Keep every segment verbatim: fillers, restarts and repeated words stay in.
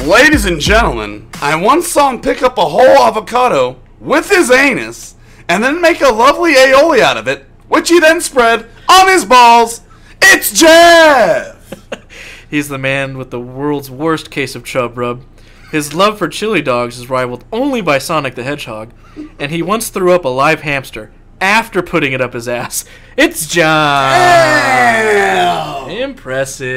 Ladies and gentlemen, I once saw him pick up a whole avocado with his anus and then make a lovely aioli out of it, which he then spread on his balls. It's Jeff! He's the man with the world's worst case of chub rub. His love for chili dogs is rivaled only by Sonic the Hedgehog, and he once threw up a live hamster after putting it up his ass. It's John! Damn! Impressive.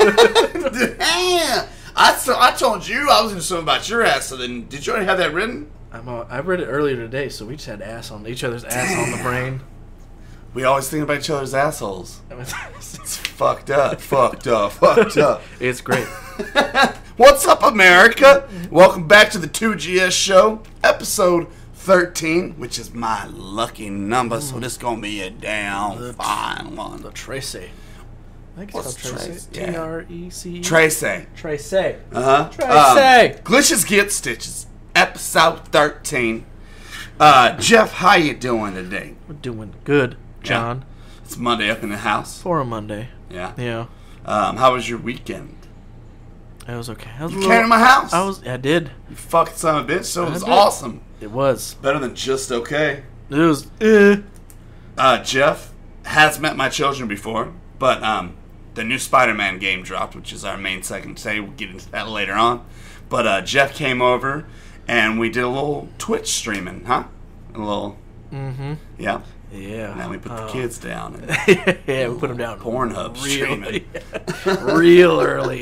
Damn! I, so, I told you I was going to something about your ass, so then did you already have that written? I'm, uh, I read it earlier today, so we just had ass on each other's ass Damn. on the brain. We always think about each other's assholes. It's It's fucked up, fucked up, fucked up. It's great. What's up, America? Welcome back to the two G S show, episode thirteen, which is my lucky number, so this is going to be a damn The- fine one. The Tracy. I think it's What's called Tracy. Trace? Yeah. T R E C E. Tracy. Tracy. Uh-huh. Tracy. Um, Glitches Get Stitches, episode thirteen. Uh, Jeff, how you doing today? We're doing good, John. It's Monday up in the house. For a Monday. Yeah. Yeah. Um, how was your weekend? It was okay. I was a You little- came to my house. I was. I did. You fucking son of a bitch. So it I was did. awesome. It was. Better than just okay. It was. Eh. Uh, Jeff has met my children before, but um, the new Spider-Man game dropped, which is our main segment today. We'll get into that later on. But uh, Jeff came over, and we did a little Twitch streaming, huh? A little, Mm-hmm. yeah. Yeah. And then we put the Oh. kids down. And Yeah, we put them down. Pornhub streaming. Real, real early.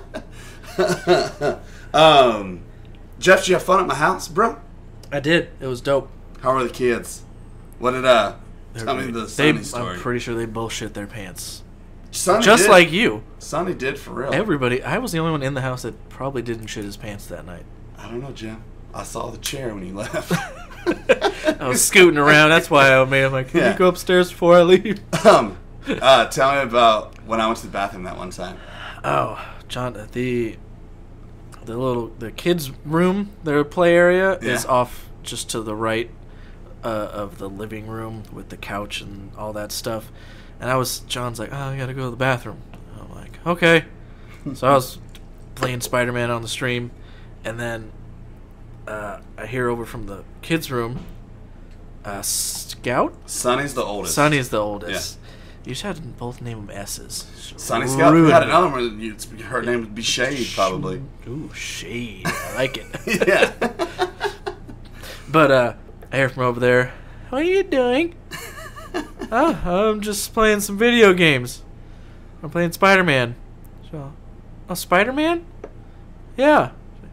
um, Jeff, did you have fun at my house, bro? I did. It was dope. How were the kids? What did uh? They're tell me great. the They- Sonny story. I'm pretty sure they bullshit their pants. Sonny Just did. like you. Sonny did for real. Everybody. I was the only one in the house that probably didn't shit his pants that night. I don't know, Jim. I saw the chair when you left. I was scooting around. That's why I made. I'm like, can Yeah. you go upstairs before I leave? um, uh, tell me about when I went to the bathroom that one time. Oh, John, the the little the kids' room, their play area is Yeah. off just to the right uh, of the living room with the couch and all that stuff. And I was John's like, oh, I gotta go to the bathroom. I'm like, okay. So I was playing Spider-Man on the stream, and then uh, I hear over from the kids' room, uh, Scout. Sonny's the oldest. Sonny's the oldest. You just had to both name them S's. Sonny Scout. We Ruined had it. another one. you- it's- Her name would be Shade, probably. Ooh, shade. I like it. Yeah. But uh, I hear from over there. What are you doing? Oh, I'm just playing some video games. I'm playing Spider-Man. So, oh, Spider-Man? Yeah.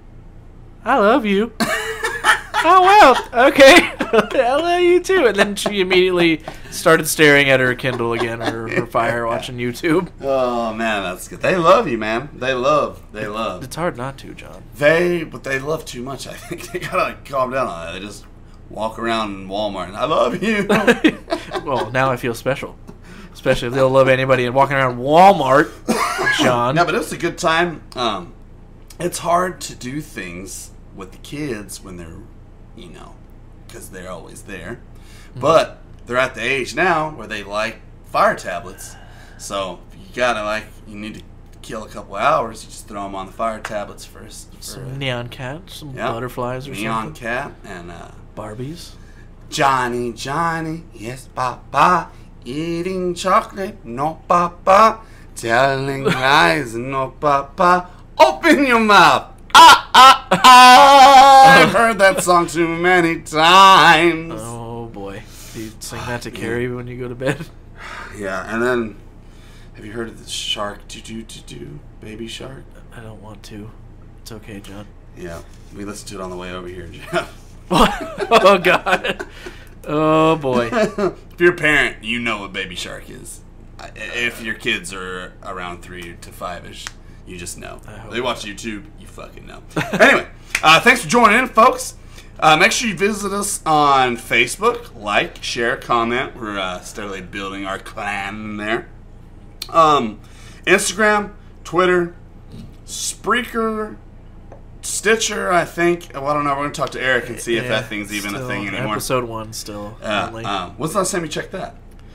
I love you. Oh, well, okay. I love you too. And then she immediately started staring at her Kindle again, or her Fire, watching YouTube. Oh man, that's good. They love you, man. They love. They love. It's hard not to, John. They, but they love too much. I think they gotta like, calm down on that. They just walk around in Walmart and I love you. Well, now I feel special. Especially if they'll love anybody and walking around Walmart, John. No, but it was a good time. Um, it's hard to do things with the kids when they're, you know, because they're always there. Mm-hmm. But they're at the age now where they like fire tablets. So you gotta like, you need to kill a couple hours. You just throw them on the fire tablets first. For Some a- neon cat, some yeah, butterflies or neon something. cat and uh, Barbies. Johnny, Johnny, yes, Papa, eating chocolate, no, Papa, telling lies, no, Papa, open your mouth. Ah, ah, ah. I've heard that song too many times. Oh boy. Do you sing that to Carrie when you go to bed? Yeah, and then, have you heard of the shark, do-do-do-do, baby shark? I don't want to. It's okay, John. Yeah, we listened to it on the way over here, Jeff. Oh god. Oh boy. If you're a parent, you know what baby shark is. I- If your kids are around three to five-ish, you just know. I hope They watch YouTube, you fucking know. Anyway, uh, thanks for joining in, folks. Uh, make sure you visit us on Facebook. Like, share, comment. We're uh, steadily building our clan there. Um, Instagram, Twitter, Spreaker, Stitcher, I think. Well, I don't know. We're going to talk to Eric and see if Yeah, that thing's even a still thing anymore. Episode one still. Uh, only. um, when's the last time you checked that?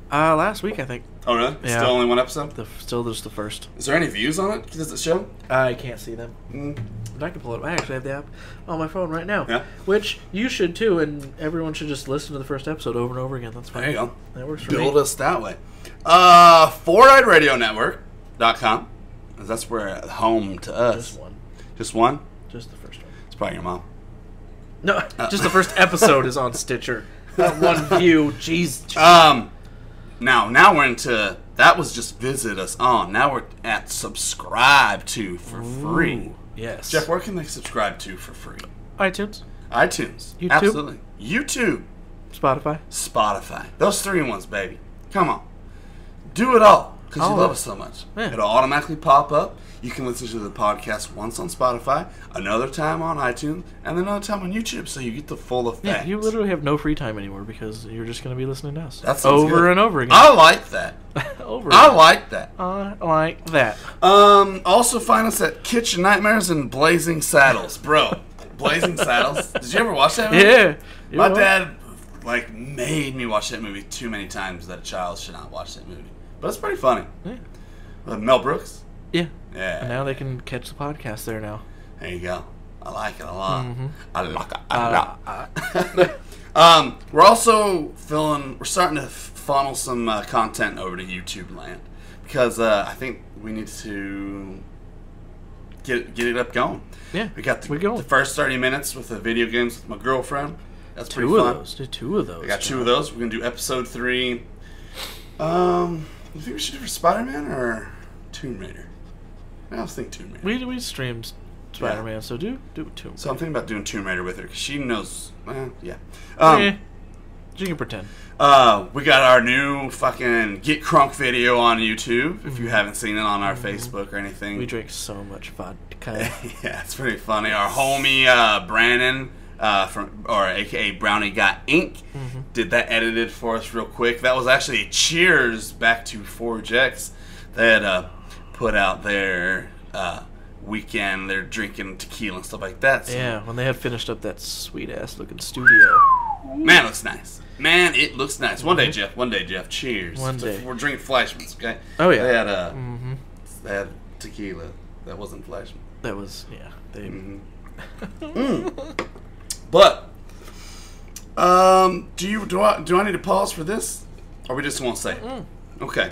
Uh, last week, I think. Oh, really? Yeah. Still only one episode? The, still just the first. Is there any views on it? Does it show? I can't see them. Mm. But I can pull it up. I actually have the app on my phone right now. Yeah. Which you should too, and everyone should just listen to the first episode over and over again. That's fine. There you go. That works for Build me. us that way. Uh, four eyed radio network dot com. That's where home to us. Just one. Just one? Just the first one. It's probably your mom. No, Uh. just the first episode is on Stitcher. Not one view. Jeez. Um, now, now we're into, that was just visit us on. Now we're at subscribe to for free. Ooh, yes. Jeff, where can they subscribe to for free? iTunes, iTunes. YouTube? Absolutely. YouTube. Spotify. Spotify. Those three ones, baby. Come on. Do it all. Because you All love of us so much. Yeah. It'll automatically pop up. You can listen to the podcast once on Spotify, another time on iTunes, and then another time on YouTube, so you get the full effect. Yeah, you literally have no free time anymore because you're just going to be listening to us. That sounds over good. and over again. I like that. over. I like that. I like that. Um, also find us at Kitchen Nightmares and Blazing Saddles. Bro, Blazing Saddles. Did you ever watch that movie? Yeah. You My know what? dad, like, made me watch that movie too many times that a child should not watch that movie. But it's pretty funny. Yeah. Uh, Mel Brooks? Yeah. Yeah. And now they can catch the podcast there now. There you go. I like it a lot. Mhm. I like it a Uh, lot. um, we're also filling, we're starting to funnel some uh, content over to YouTube land. Because uh, I think we need to get get it up going. Yeah. We got the, we going. the first thirty minutes with the video games with my girlfriend. That's pretty Two of fun. those. Do two of those. We got two of those. We're going to do episode three. Um, you think we should do for Spider-Man or Tomb Raider? I was thinking Tomb Raider. We we streamed Spider-Man, so do do two. So I'm thinking about doing Tomb Raider with her because she knows. Well, yeah. Um, Eh, you can pretend. uh, we got our new fucking Get Crunk video on YouTube. If you haven't seen it on our Facebook or anything, We drink so much vodka. yeah, it's pretty funny. Our homie uh, Brandon, uh, from or A K A Brownie Got Ink, Mm-hmm. did that edited for us real quick. That was actually a cheers back to Forge X. They had uh, put out their uh, weekend. They're drinking tequila and stuff like that. So, Yeah, when they had finished up that sweet ass looking studio. man, it looks nice. Man, it looks nice. One day, Jeff. One day, Jeff. Cheers. One So day. We're drinking Fleischmann's, okay? Oh, yeah. They had uh, Mm-hmm. they had tequila. That wasn't Fleischmann. That was yeah. They. Mhm. Mm. But um, do you do I do I need to pause for this, or we just won't say it? Mm. Okay.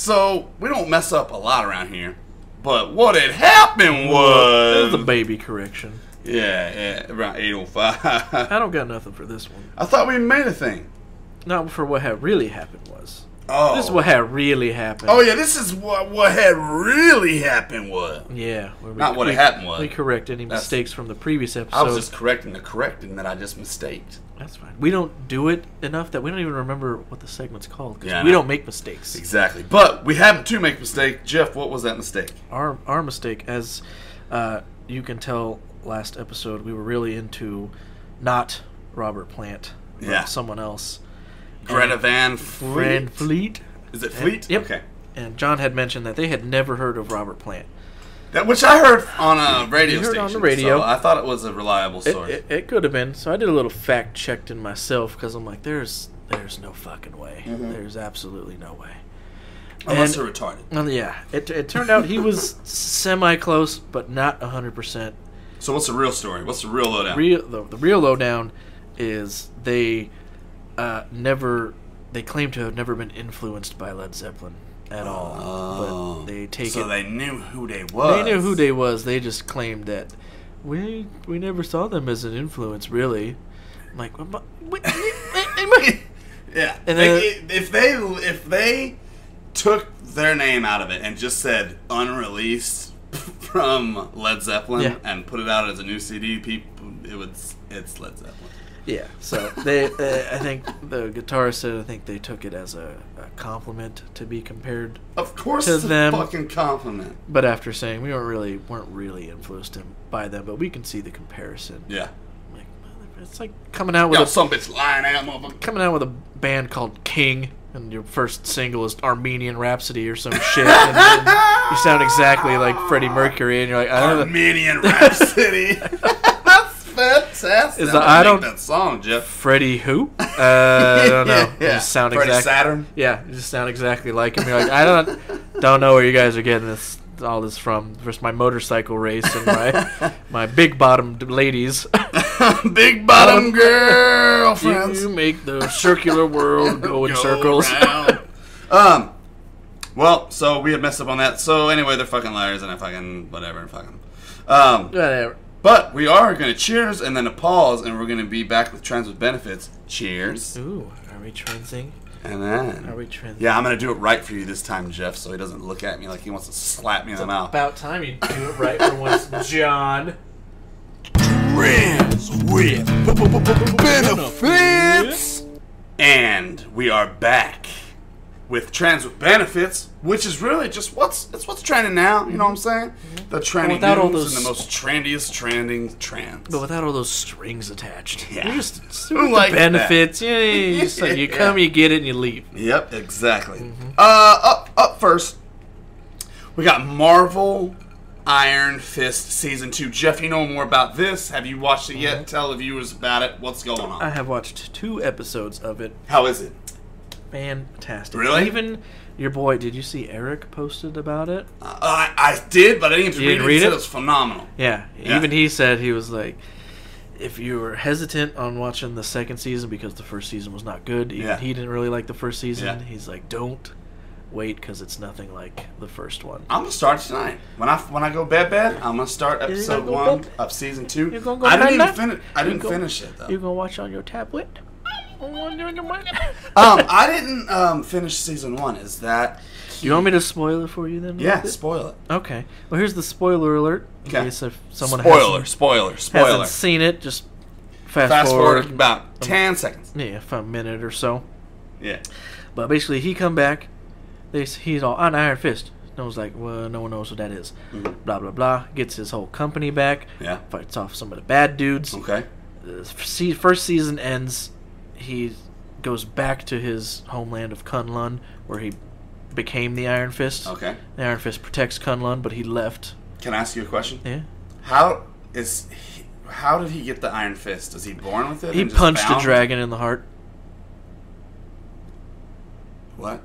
So we don't mess up a lot around here, but what had happened It was was a baby correction. yeah, yeah, around eight oh five. I don't got nothing for this one. I thought we made a thing. Not for what had really happened was. Oh, This is what had really happened. Oh yeah, this is what what had really happened was. Yeah. where we- Not what we, had happened was. We correct any That's- mistakes from the previous episode. I was just correcting the correcting that I just mistaked. That's fine. We don't do it enough that we don't even remember what the segment's called. 'Cause Yeah, I we know. don't make mistakes. Exactly. But we happen to make a mistake. Jeff, what was that mistake? Our our mistake, as uh, you can tell, last episode we were really into not Robert Plant, but Yeah. someone else. Greta And Van Fleet. Van Fleet. Is it Fleet? Yep. Okay. And John had mentioned that they had never heard of Robert Plant. That which I heard on a radio You heard station. on the radio. So I thought it was a reliable It, source. it, it could have been. So I did a little fact checked in myself because I'm like, there's there's no fucking way. Mhm. There's absolutely no way. Unless and- they're retarded. Well, yeah, it, it turned out he was semi close, but not one hundred percent. So what's the real story? What's the real lowdown? Real, the, the real lowdown is they uh, never, they claim to have never been influenced by Led Zeppelin at all. Oh. But they take so it. they knew who they was. They knew who they was. They just claimed that we we never saw them as an influence, really. I'm like, "Well, but- wait, wait, wait, wait." Yeah. And They- then- if they if they took their name out of it and just said unreleased from Led Zeppelin Yeah. and put it out as a new C D, people it would it's Led Zeppelin. Yeah, so they, uh, I think the guitarist said, I think they took it as a, a compliment to be compared. Of course, To it's them. a fucking compliment. But after saying we weren't really weren't really influenced him by them, but we can see the comparison. Yeah. Like, it's like coming out with Yo, a some bitch lying out, motherfucker. coming out with a band called King, and your first single is Armenian Rhapsody or some shit, and then you sound exactly like Freddie Mercury, and you're like, I don't know. Armenian Rhapsody. That's fantastic. Is the, I don't that song, Jeff. Freddie who? Uh, I don't know. yeah, You just sound Freddie exactly. Saturn. Yeah, you just sound exactly like him. You're like, I don't don't know where you guys are getting this all this from. First, my motorcycle race and my my big bottomed ladies. Big bottom girlfriends. You make the circular world go in Go circles. around. um. Well, so we had messed up on that. So anyway, they're fucking liars and I fucking whatever and fucking. Um. Whatever. But we are going to cheers and then a pause, and we're going to be back with Trends with Benefits. Cheers. Ooh, are we transing? And then. Are we transing? Yeah, I'm going to do it right for you this time, Jeff, so he doesn't look at me like he wants to slap me in the mouth. About time you do it right for once, John. Trends with Benefits. And we are back with Trends with Benefits, which is really just what's it's what's trending now. You know what I'm saying? The trendy without all news those- and the most trendiest trending trends. But without all those strings attached. Yeah. You just, just Who the likes benefits. Yeah, you, just, like, you Yeah. come, you get it, and you leave. Yep, exactly. Uh, up up first, we got Marvel Iron Fist season two. Jeff, you know more about this. Have you watched it yet? Tell the viewers about it. What's going on? I have watched two episodes of it. How is it? Fantastic. Really? Even your boy, did you see Eric posted about it? Uh, I, I did, but I didn't You read didn't it. read He said it? it was phenomenal. Yeah. Yeah. Even he said, he was like, if you were hesitant on watching the second season because the first season was not good, even Yeah. he didn't really like the first season. Yeah. He's like, don't wait because it's nothing like the first one. I'm gonna start tonight. When I when I go bed bed, I'm gonna start you episode gonna go one bed? of season two. You gonna go I didn't night-night? even finish. I You didn't go- finish it though. You gonna watch on your tablet? um, I didn't um finish season one. Is that? You want me to spoil it for you then? a Yeah, little bit? spoil it. Okay. Well, here's the spoiler alert. In Okay. case if someone Spoiler, hasn't, spoiler, spoiler. hasn't seen it, just fast, Fast forward. forward about ten seconds. Yeah, for a minute or so. Yeah. But basically, he come back. They s- he's all on Iron Fist. No one's like, well, no one knows what that is. Mhm. Blah blah blah. Gets his whole company back. Yeah. Fights off some of the bad dudes. Okay. The se- first season ends. He goes back to his homeland of Kunlun, where he became the Iron Fist. Okay. The Iron Fist protects Kunlun, but he left. Can I ask you a question? Yeah. How is he, how did he get the Iron Fist? Is he born with it? He and just punched a found it? dragon in the heart. What?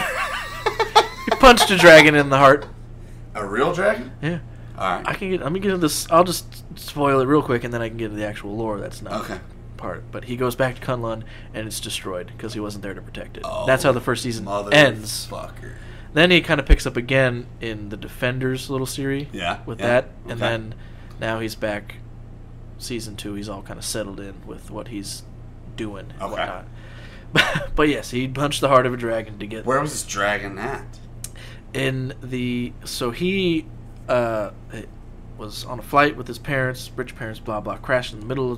He punched a dragon in the heart. A real dragon? Yeah. All right. I can get. Let me get into this. I'll just spoil it real quick, and then I can get into the actual lore. That's not Okay. part. But he goes back to Kunlun, and it's destroyed because he wasn't there to protect it. Oh, That's how the first season Mother ends. Fucker. Then he kind of picks up again in the Defenders little series. Yeah, With yeah, that, and okay. then now he's back. Season two, he's all kind of settled in with what he's doing and Okay. whatnot. But, but yes, he punched the heart of a dragon to get Where was this dragon at? in the so he uh was on a flight with his parents, rich parents, blah blah, crashed in the middle of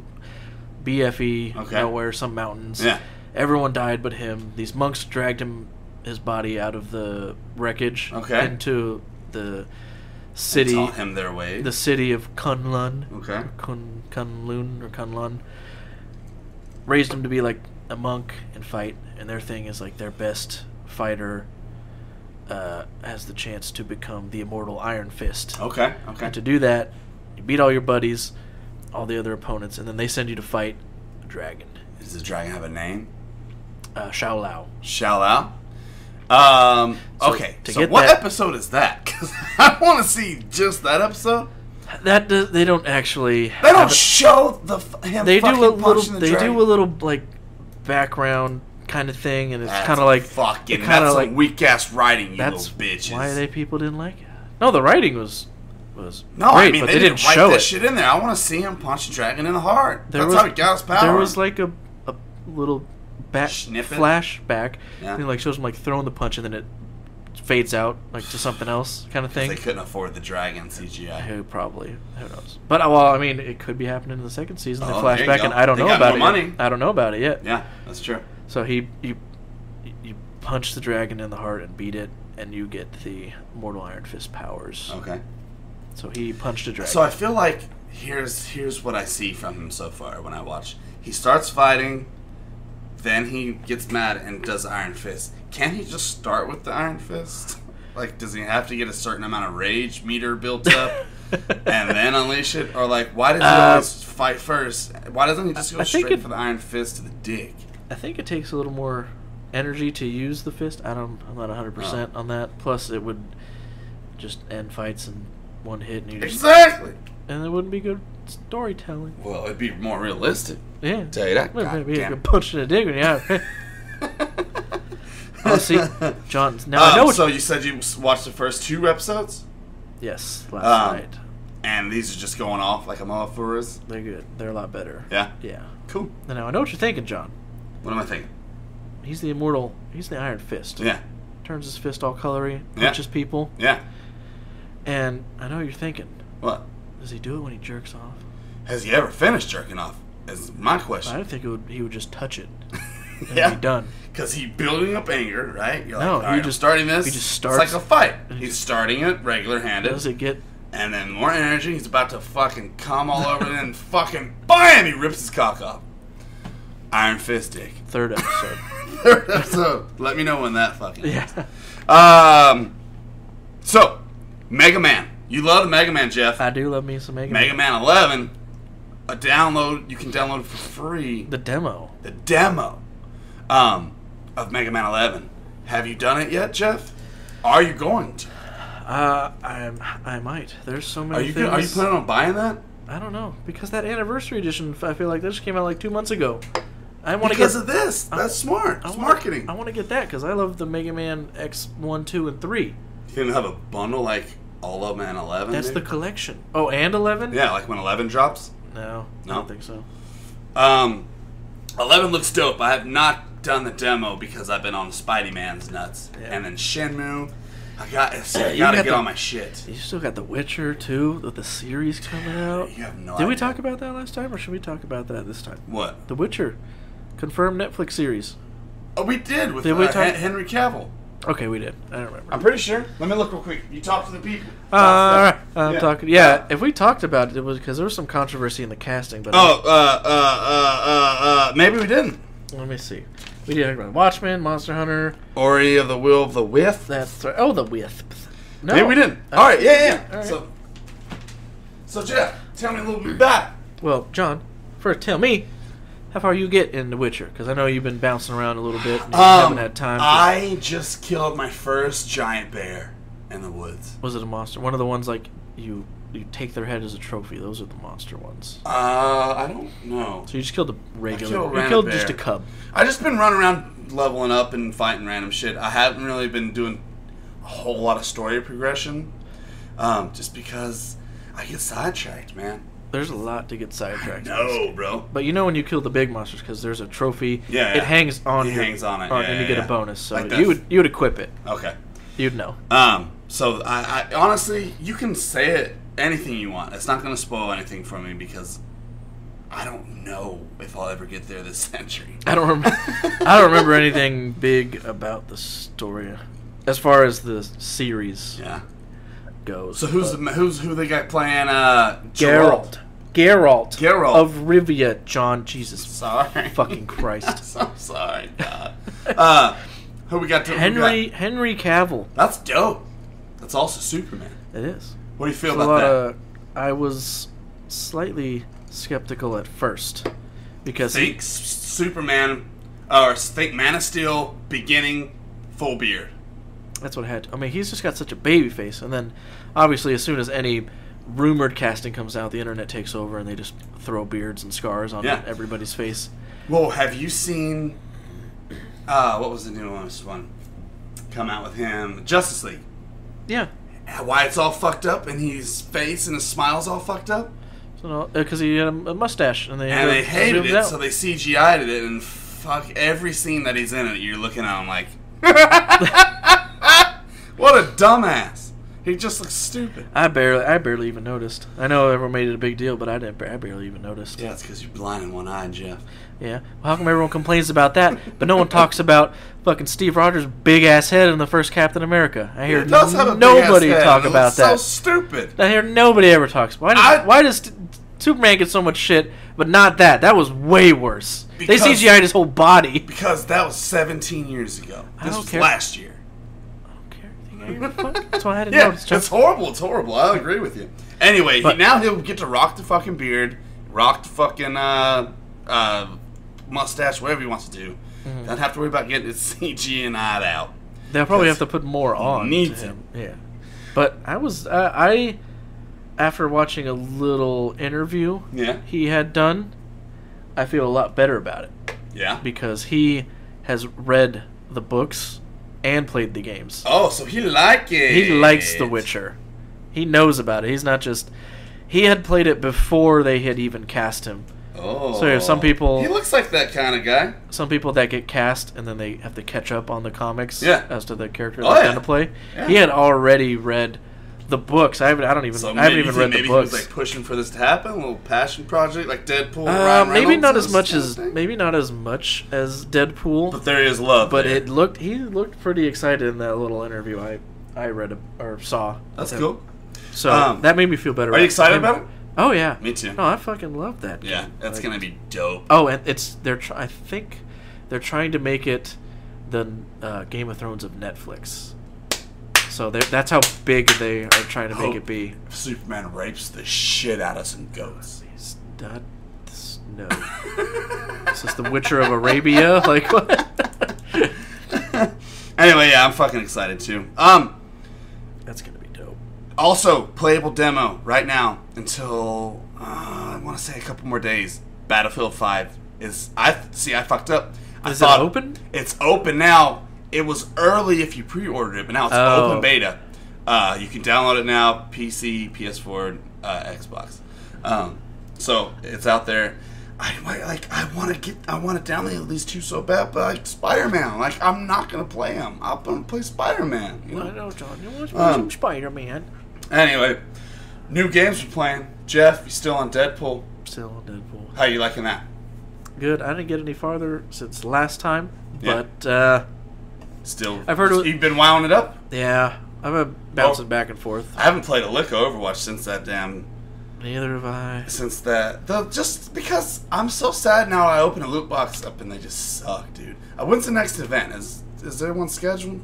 B F E, Okay. nowhere, some mountains. Yeah. Everyone died but him. These monks dragged him, his body, out of the wreckage Okay. into the They city, taught him their way. the city of Kunlun, Okay. Kun Kunlun or Kunlun. Raised him to be like a monk and fight, and their thing is like their best fighter uh, has the chance to become the immortal Iron Fist. Okay. Okay. And to do that, you beat all your buddies, all the other opponents, and then they send you to fight a dragon. Does the dragon have a name? Uh, Shao Lao. Shao Um. So, okay. to So get what that- episode is that? Because I want to see just that episode. That does, they don't actually. They don't have it- show the f- him. They do fucking a little. punching the They dragon. do a little like background kind of thing, and it's That's kind of like fucking. it That's kinda some like weak ass writing, you that's little bitches. why they people didn't like it. No, the writing was was No, great, I mean but they, they, didn't, didn't write show that it. shit in there. I want to see him punch a dragon in the heart. There That's was how he got his power. there was like a a little back Snippet? flashback. Yeah. And it like shows him like throwing the punch, and then it fades out like to something else kind of thing. They couldn't afford the dragon C G I. Who probably who knows? But uh, well, I mean, it could be happening in the second season. They Oh, flash there you back, go. and I don't They know got about more it. money. Yet. I don't know about it yet. Yeah, that's true. So he you you punch the dragon in the heart and beat it, and you get the Mortal Iron Fist powers. Okay. So he punched a dragon. So I feel like here's here's what I see from him so far when I watch. He starts fighting, then he gets mad and does Iron Fist. Can he just start with the Iron Fist? Like, does he have to get a certain amount of rage meter built up? and then unleash it? Or, like, why does he Uh, always fight first? Why doesn't he just go I think straight it- for the Iron Fist to the dick? I think it takes a little more energy to use the fist. I don't. I'm not one hundred percent Oh. on that. Plus, it would just end fights in one hit, and you just, Exactly. and it wouldn't be good storytelling. Well, it'd be more realistic. Yeah, Tell you that. Well, God maybe a damn good it. punch in the dick when you have. Oh, see, John. Now Um, I know what. so you said you s- watched the first two episodes, Yes, last Um, night. and these are just going off like a motherfuckers. They're good. They're a lot better. Yeah, Yeah. cool. Now I know what you're thinking, John. What am I thinking? He's the immortal. He's the Iron Fist. Yeah, Turns his fist all colory, Yeah. punches people, yeah. and I know what you're thinking. What? Does he do it when he jerks off? Has he ever finished jerking off? Is my I question. don't think it would, he would just touch it and Yeah. be done. Because he building up anger, right? You're No, like, he "All right, I'm just- starting this. he just It's starts- like a fight. and he He's just- starting it regular handed, Does it get? and then more energy. He's about to fucking come all over, and then fucking bam, he rips his cock off. Iron Fist dick. Third episode. Third episode. Let me know when that fucking. Yeah. Um. So, Mega Man. You love Mega Man, Jeff. I do love me some Mega, Mega Man. Man eleven. A download. You can download for free. The demo. The demo. Um, of Mega Man eleven. Have you done it yet, Jeff? Are you going to? Uh, I I might. There's so many Are you things. are you planning on buying that? I don't know, because that anniversary edition, I feel like that just came out like two months ago. I want to Because get. of this. I- That's smart. I It's wanna- marketing. I want to get that because I love the Mega Man X one, two, and three. You can have a bundle like all of Man eleven. That's the maybe? collection. Oh, and eleven? Yeah, like when eleven drops. No, I No? don't think so. Um, eleven looks dope. I have not done the demo because I've been on Spidey Man's nuts, Yeah. and then Shenmue. I got. I you gotta got get the- on my shit. You still got The Witcher too, with the series coming out. You have no Did we idea. talk about that last time, or should we talk about that this time? What? The Witcher, confirmed Netflix series. Oh, we did with Did uh, we talk- Hen- Henry Cavill. Okay, we did. I don't remember. I'm pretty sure. Let me look real quick. You talk to the people. Uh, Talk to them. I'm Yeah. talking. Yeah, if we talked about it, it was because there was some controversy in the casting. But Oh, uh, uh, uh, uh, uh, maybe we didn't. let me see. We did talk about Watchmen, Monster Hunter. Ori of the Will of the Wisp. That's right. Oh, the Wisps. No, Maybe we didn't. Uh, All right, yeah, yeah. all right. So, so Jeff, tell me a little bit about it. Well, John, first tell me how far you get in The Witcher, because I know you've been bouncing around a little bit and you haven't had time. To, Um, I just killed my first giant bear in the woods. was it a monster? One of the ones like you you take their head as a trophy. Those are the monster ones. Uh, I don't know. So you just killed a regular. killed a you random killed bear. just a cub. I just been running around leveling up and fighting random shit. I haven't really been doing a whole lot of story progression, um, just because I get sidetracked, man. There's a lot to get sidetracked. in this No, game. bro. But you know when you kill the big monsters, because there's a trophy. Yeah, It yeah. hangs on. It your, hangs on it, on- yeah, and you yeah, get yeah. a bonus. So Like that. you would you would equip it. Okay. You'd know. Um, so I, I honestly, you can say it anything you want. It's not going to spoil anything for me because I don't know if I'll ever get there this century. I don't remember. I don't remember anything big about the story, as far as the series Yeah. goes. So who's but- the, who's who they got playing? Uh, Geralt? Geralt. Geralt. of Rivia. John, Jesus, Sorry. fucking Christ. I'm sorry, God. Uh, who we got? To, who we Henry got? Henry Cavill. That's dope. That's also Superman. It is. What do you feel It's a about lot that? of- I was slightly skeptical at first because he, Think S- Superman, or think Man of Steel, beginning, full beard. that's what I had. I mean, he's just got such a baby face, and then obviously as soon as any rumored casting comes out, the internet takes over and they just throw beards and scars on Yeah. everybody's face. Well, have you seen? Uh, what was the newest one? Come out with him, Justice League. Yeah, Why it's all fucked up and his face and his smile's all fucked up, so because he had a, a mustache, and they and they zoomed hated it, out. so they C G I'd it, and fuck every scene that he's in it. You're looking at him like, what a dumbass. He just looks stupid. I barely, I barely even noticed. I know everyone made it a big deal, but I didn't. I barely even noticed. Yeah, it's because you're blind in one eye, Jeff. Yeah. Well, how come everyone complains about that, but no one talks about fucking Steve Rogers' big ass head in the first Captain America? I hear It does have a nobody big-ass head, talk and it about looks that. So stupid. I hear nobody ever talks. Why does I- why does St- Superman get so much shit, but not that? That was way worse. Because- they C G I'd his whole body. Because that was seventeen years ago. I This don't was care. last year. I don't care. game. Fuck. That's why I didn't Yeah, notice. Chuck. it's horrible. It's horrible. I agree with you. Anyway, But- he, now he'll get to rock the fucking beard, rock the fucking uh, uh, mustache, whatever he wants to do. Mm-hmm. Don't have to worry about getting his C G and eyed out. They'll probably have Because to put more on. needs to him. Yeah. But I was uh, I after watching a little interview Yeah. he had done, I feel a lot better about it Yeah. because he has read the books and played the games. Oh, so he like it. He likes The Witcher. He knows about it. He's not just he had played it before they had even cast him. Oh. So some people- He looks like that kind of guy. Some people that get cast and then they have to catch up on the comics Yeah. as to the character Oh, they're yeah. going to play. Yeah. He had already read the books. I haven't. I don't even. So I maybe haven't you even think read maybe the books. he was like pushing for this to happen, a little passion project like Deadpool. Uh, Ryan maybe Reynolds, not as this much kind of as thing? maybe not as much as Deadpool, But there is love. but there. it looked he looked pretty excited in that little interview I I read or saw. That's with him. cool. So Um, that made me feel better. Are you about excited him. about it? Oh yeah, Me too. No, I fucking love that. Yeah, game. that's Like- gonna be dope. Oh, and it's they're. Try, I think they're trying to make it the uh, Game of Thrones of Netflix. So they're- that's how big they are trying to make Oh. it be. Superman rapes the shit out of some goats. Is that this- no? Is this the Witcher of Arabia? Like what? Anyway, yeah, I'm fucking excited too. Um, That's gonna be dope. also playable demo right now until uh, I want to say a couple more days. Battlefield five is. I see. I fucked up. I Is it thought open? It's open now. It was early if you pre-ordered it, but now it's Oh. open beta. Uh, you can download it now. P C, P S four, uh, Xbox. Um, so it's out there. I like. I want to get. I want to download these two so bad, but like Spider-Man. Like I'm not gonna play them. I'm gonna play Spider-Man. You know? I know, John. You want to Um, play some Spider-Man? Anyway, new games we're playing. Jeff, you still on Deadpool? Still on Deadpool. How you liking that? Good. I didn't get any farther since last time, Yeah. but uh, Still, I've heard it- you've been wowing it up. yeah, I've been bouncing back and forth. I haven't played a lick of Overwatch since that damn. Neither have I. Since that, the, just because I'm so sad now. I open a loot box up and they just suck, dude. Uh, when's the next event? Is is there one scheduled?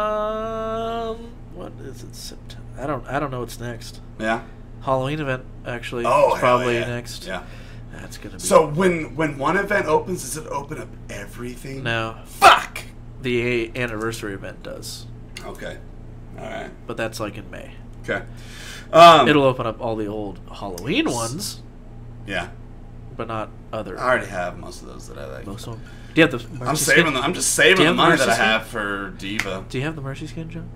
Um, what is it? September? I don't. I don't know what's next. Yeah. Halloween event actually. Oh, is hell probably yeah. next. Yeah. That's gonna be. So when when one event opens, does it open up everything? no, Fuck. the anniversary event does, Okay. All right. but that's like in May. Okay. Um. It'll open up all the old Halloween ones, Yeah. but not other. I already have most of those that I like. Most of them. Do you have the? Mercy I'm saving skin? them. I'm just Do saving you the have the money that I Mercy skin? have for Diva. Do you have the Mercy skin, John?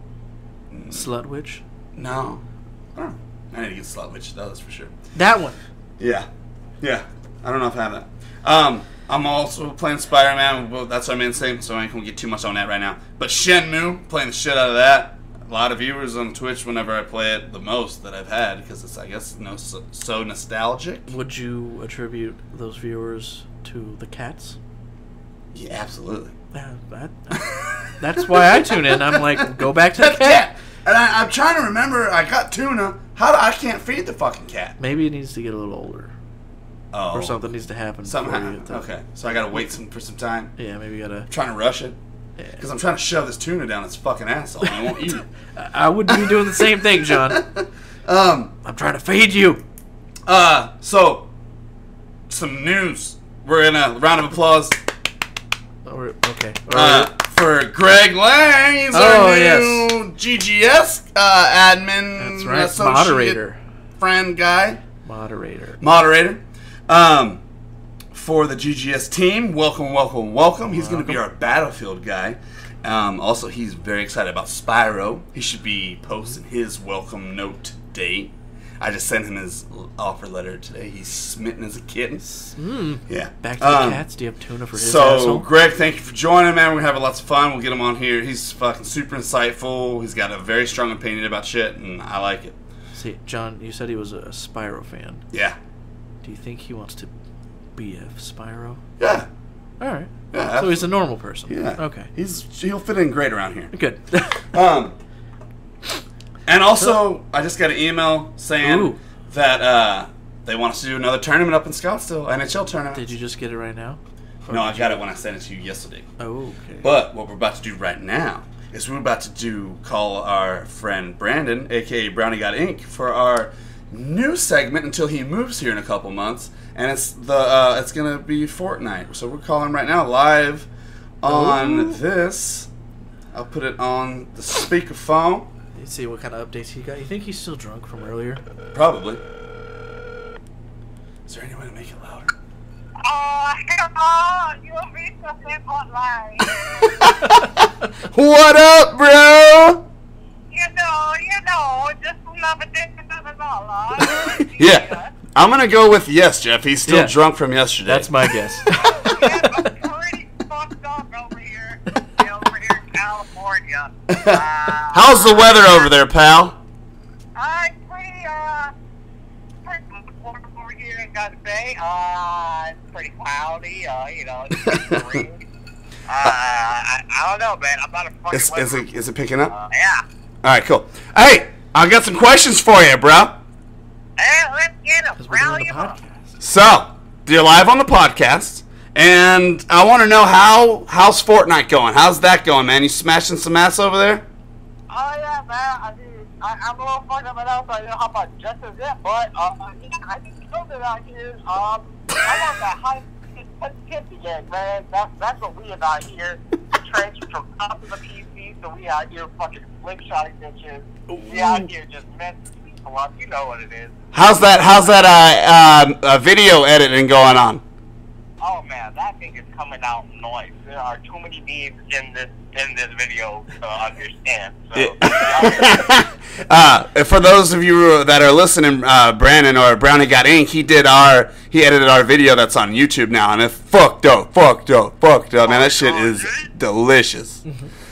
Mm, Slut Witch. No. I don't know. I need to get Slut Witch though, that's for sure. That one. Yeah. Yeah. I don't know if I have that. Um, I'm also playing Spider-Man. Well, that's what I'm in saying, so I ain't gonna get too much on that right now. But Shenmue, playing the shit out of that. A lot of viewers on Twitch whenever I play it, the most that I've had, because it's, I guess, no so, so nostalgic. Would you attribute those viewers to the cats? Yeah, absolutely. Yeah, that, that's why I tune in. I'm like, go back to the That's cat. cat. And I, I'm trying to remember. I got tuna. How do I can't feed the fucking cat? Maybe it needs to get a little older, Oh, or something needs to happen. Something before you happened. get the- Okay, so I gotta wait some for some time. Yeah, maybe you gotta. I'm trying to rush it Yeah. because I'm trying to shove this tuna down its fucking asshole. And I won't eat it. I would be doing the same thing, John. Um. I'm trying to feed you. Uh. So, some news. We're in a round of applause Or, okay. Or- uh, for Greg Lang. He's Oh, our new yes. G G S uh, admin. that's right. associate Moderator. friend guy. Moderator. Moderator. Um. For the G G S team, welcome, welcome, welcome. He's going to be our Welcome. Battlefield guy. Um, also, he's very excited about Spyro. He should be posting his welcome note today. I just sent him his offer letter today. He's smitten as a kitten. Mm. Yeah. Back to the Um, cats. Do you have tuna for his So, asshole? Greg, thank you for joining, man. We're having lots of fun. We'll get him on here. He's fucking super insightful. He's got a very strong opinion about shit, and I like it. See, John, you said he was a Spyro fan. Yeah. Do you think he wants to be a Spyro? Yeah. All right. Yeah. So he's a normal person. Yeah. Okay. He's he'll fit in great around here. Good. Um, and also, I just got an email saying Ooh. that uh, they want us to do another tournament up in Scottsdale, N H L tournament. Did you just get it right now? Or No, I did got you- it when I sent it to you yesterday. Oh, okay. But what we're about to do right now is we're about to do call our friend Brandon, aka Brownie Got Ink, for our new segment until he moves here in a couple months, and it's the uh, it's gonna be Fortnite. So we're calling right now live on Ooh. this. I'll put it on the speakerphone. Let's see what kind of updates he got. You think he's still drunk from earlier? Probably. Is there any way to make it louder? Oh, come on! You'll be something online. What up, bro? You know, you know, just another day, another dollar. Yeah. I'm going to go with yes, Jeff. He's still yeah. drunk from yesterday. That's my guess. Yeah, I'm pretty fucked up over here. Over here in California. Uh, How's the weather over there, pal? I'm pretty, uh, pretty warm over here in Gun Bay. Uh, it's pretty cloudy, uh, you know, it's pretty green. Uh, I, I don't know, man. I'm not a fucking is, is, it, is it picking up? Uh, yeah. All right, cool. Hey, I got some questions for you, bro. Hey, let's get them. Rally them up. So, you're live on the podcast, and I want to know how how's Fortnite going? How's that going, man? You smashing some ass over there? Oh, yeah, man. I mean, I, I'm a little fucked up enough, so I don't know how about just as it, but uh, yeah, I think something out here, um, I want that high sensitivity game, man. That's, that's what we about here. Trench from top of the P C, so we out here fucking slingshotting bitches. We out here just messing people up. You know what it is. How's that? How's that? Uh, uh, uh, video editing going on? Oh man, that thing is coming out noise. There are too many memes in this in this video to understand. So, uh, for those of you that are listening, uh, Brandon or Brownie Got Ink, he did our he edited our video that's on YouTube now, and it's fucked up, fucked up, fucked up. Man, that shit is delicious.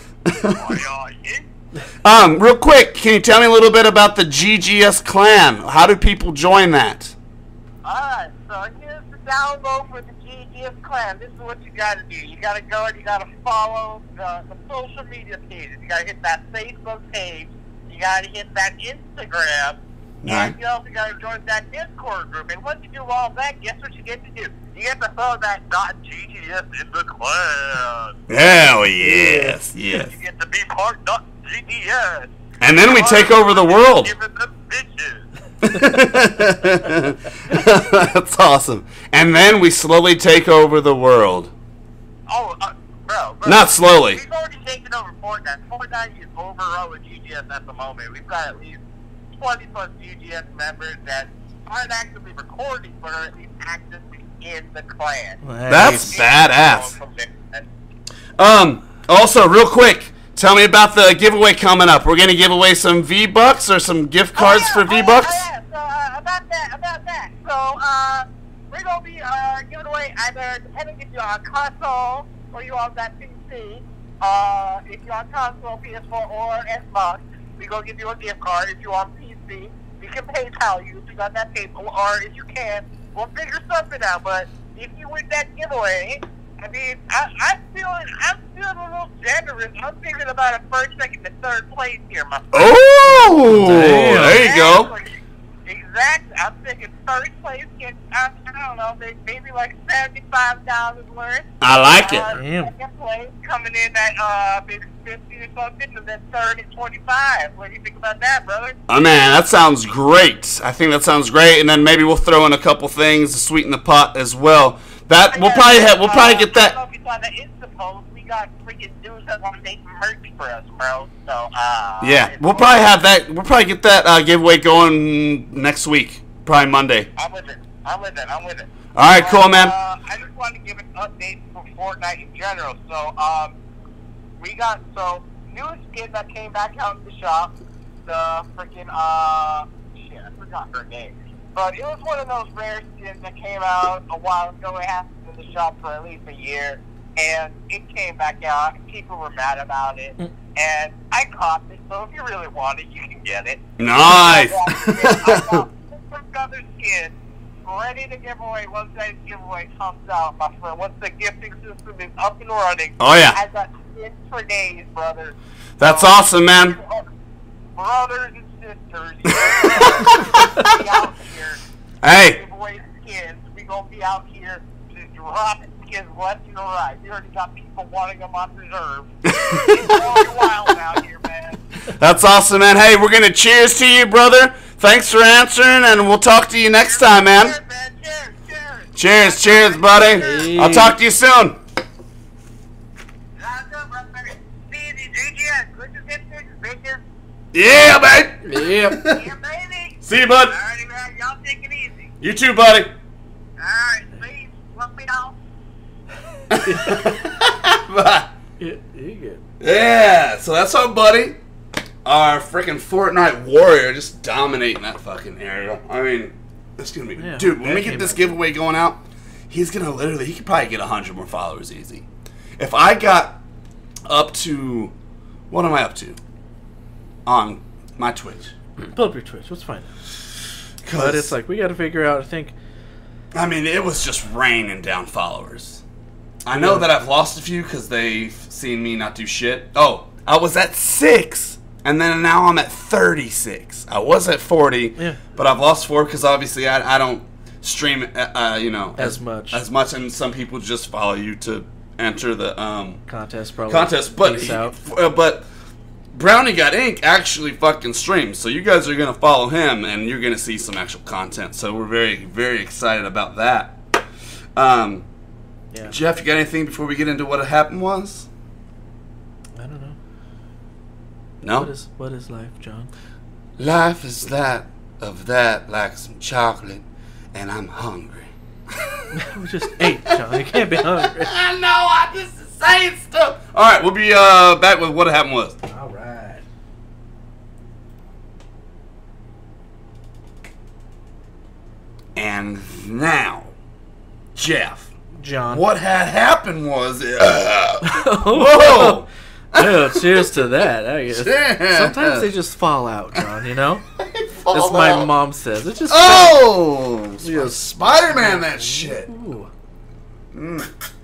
Um, real quick, can you tell me a little bit about the G G S clan? How do people join that? Alright, so here's the download for the G G S clan. This is what you gotta do. You gotta go and you gotta follow the, the social media pages. You gotta hit that Facebook page. You gotta hit that Instagram. Right. And you also gotta join that Discord group. And once you do all that, guess what you get to do? You get to throw that .G G S in the clan. Hell yes, yes. You get to be part .G G S. And then we take over the world. Giving them bitches. That's awesome. And then we slowly take over the world. Oh, uh, bro, bro. Not slowly. We've already taken over Fortnite. Fortnite is overrun with G G S at the moment. We've got at least twenty plus G G S members that aren't actively recording, but are at least actively in the clan. That's badass. Um. Also, real quick, tell me about the giveaway coming up. We're gonna give away some V-Bucks or some gift cards oh, yeah, for V-Bucks. Oh, yeah, oh, yeah. So uh, about that, about that. So uh, we're gonna be uh, giving away either, depending if you're on console or you're on that P C. Uh, if you're on console, P S four or Xbox, we gonna give you a gift card. If you're on P C, we can PayPal you if you got that PayPal, or if you can't, we'll figure something out. But if you win that giveaway, I mean, I, I'm feeling, I'm feeling a little generous. I'm thinking about a first, second, and third place here, my friend. Oh, there you go. Exactly. I'm thinking first place gets, I, I don't know, maybe like seventy-five dollars worth. I like it. Uh, second place coming in at uh, maybe fifty or something, and then third at twenty-five. What do you think about that, brother? Oh man, that sounds great. I think that sounds great, and then maybe we'll throw in a couple things to sweeten the pot as well. That we'll probably have, we'll probably get that. I don't know if you saw the Insta post. We got freaking dudes that want to make merch for us, bro. So uh. Yeah, we'll probably have that. We'll probably get that uh, giveaway going next week, probably Monday. I'm with it. I'm with it. I'm with it. All right, cool, uh, man. Uh, I just wanted to give an update for Fortnite in general. So um, we got so new skin that came back out in the shop. The freaking uh, shit, I forgot her name. But it was one of those rare skins that came out a while ago. It happened in the shop for at least a year. And it came back out. And people were mad about it. Mm. And I caught it. So if you really want it, you can get it. Nice. I got another skin ready to give away once that giveaway comes out, my friend. Once the gifting system is up and running. Oh, yeah. I got skins for days, brother. That's so, awesome, man. Brothers and sisters, you know, be out here. Hey. Give away skins. We gonna be out here just dropping kids left and right. You already got people wanting them on reserve. It's going wild out here, man. That's awesome, man. Hey, we're gonna cheers to you, brother. Thanks for answering, and we'll talk to you next time, man. Cheers, man. Cheers, cheers. Cheers, cheers, buddy. Hey. I'll talk to you soon. That's up, brother. Easy, G G S. Good to get you, bitches. Yeah, mate. Yep. Yeah, baby. See you, bud. Alrighty, man. Y'all take it easy. You too, buddy. Alright, please. Let me know. Bye. Yeah, you good. Yeah, so that's our buddy. Our freaking Fortnite warrior just dominating that fucking area. I mean, it's gonna be... Yeah, dude, when that we get came this out. giveaway going out, he's gonna literally... He could probably get one hundred more followers easy. If I got up to... What am I up to? On my Twitch. Pull up your Twitch. Let's find it. But it's like, we got to figure out, I think... I mean, it was just raining down followers. I know Yeah. that I've lost a few because they've seen me not do shit. Oh, I was at six, and then now I'm at thirty-six. I was at forty, Yeah. but I've lost four because obviously I, I don't stream, uh, uh, you know, As much. as much, and some people just follow you to enter the um, Contest, probably. contest. But Peace he- out. uh, but Brownie Got Ink actually fucking streams, so you guys are gonna follow him, and you're gonna see some actual content. So we're very very excited about that. Um, Yeah. Jeff, you got anything before we get into what happened was? I don't know. No. What is what is life, John? Life is that of that like some chocolate, and I'm hungry. We just ate, John. You can't be hungry. I know. I just saying stuff. All right, we'll be uh, back with what happened was. All right. And now, Jeff, John. what had happened was. Uh, Whoa! Oh, cheers to that, I guess. Yeah. Sometimes they just fall out, John, you know? Fall As my out. mom says. It just Oh! Spider-Man, that shit. Ooh. Mm.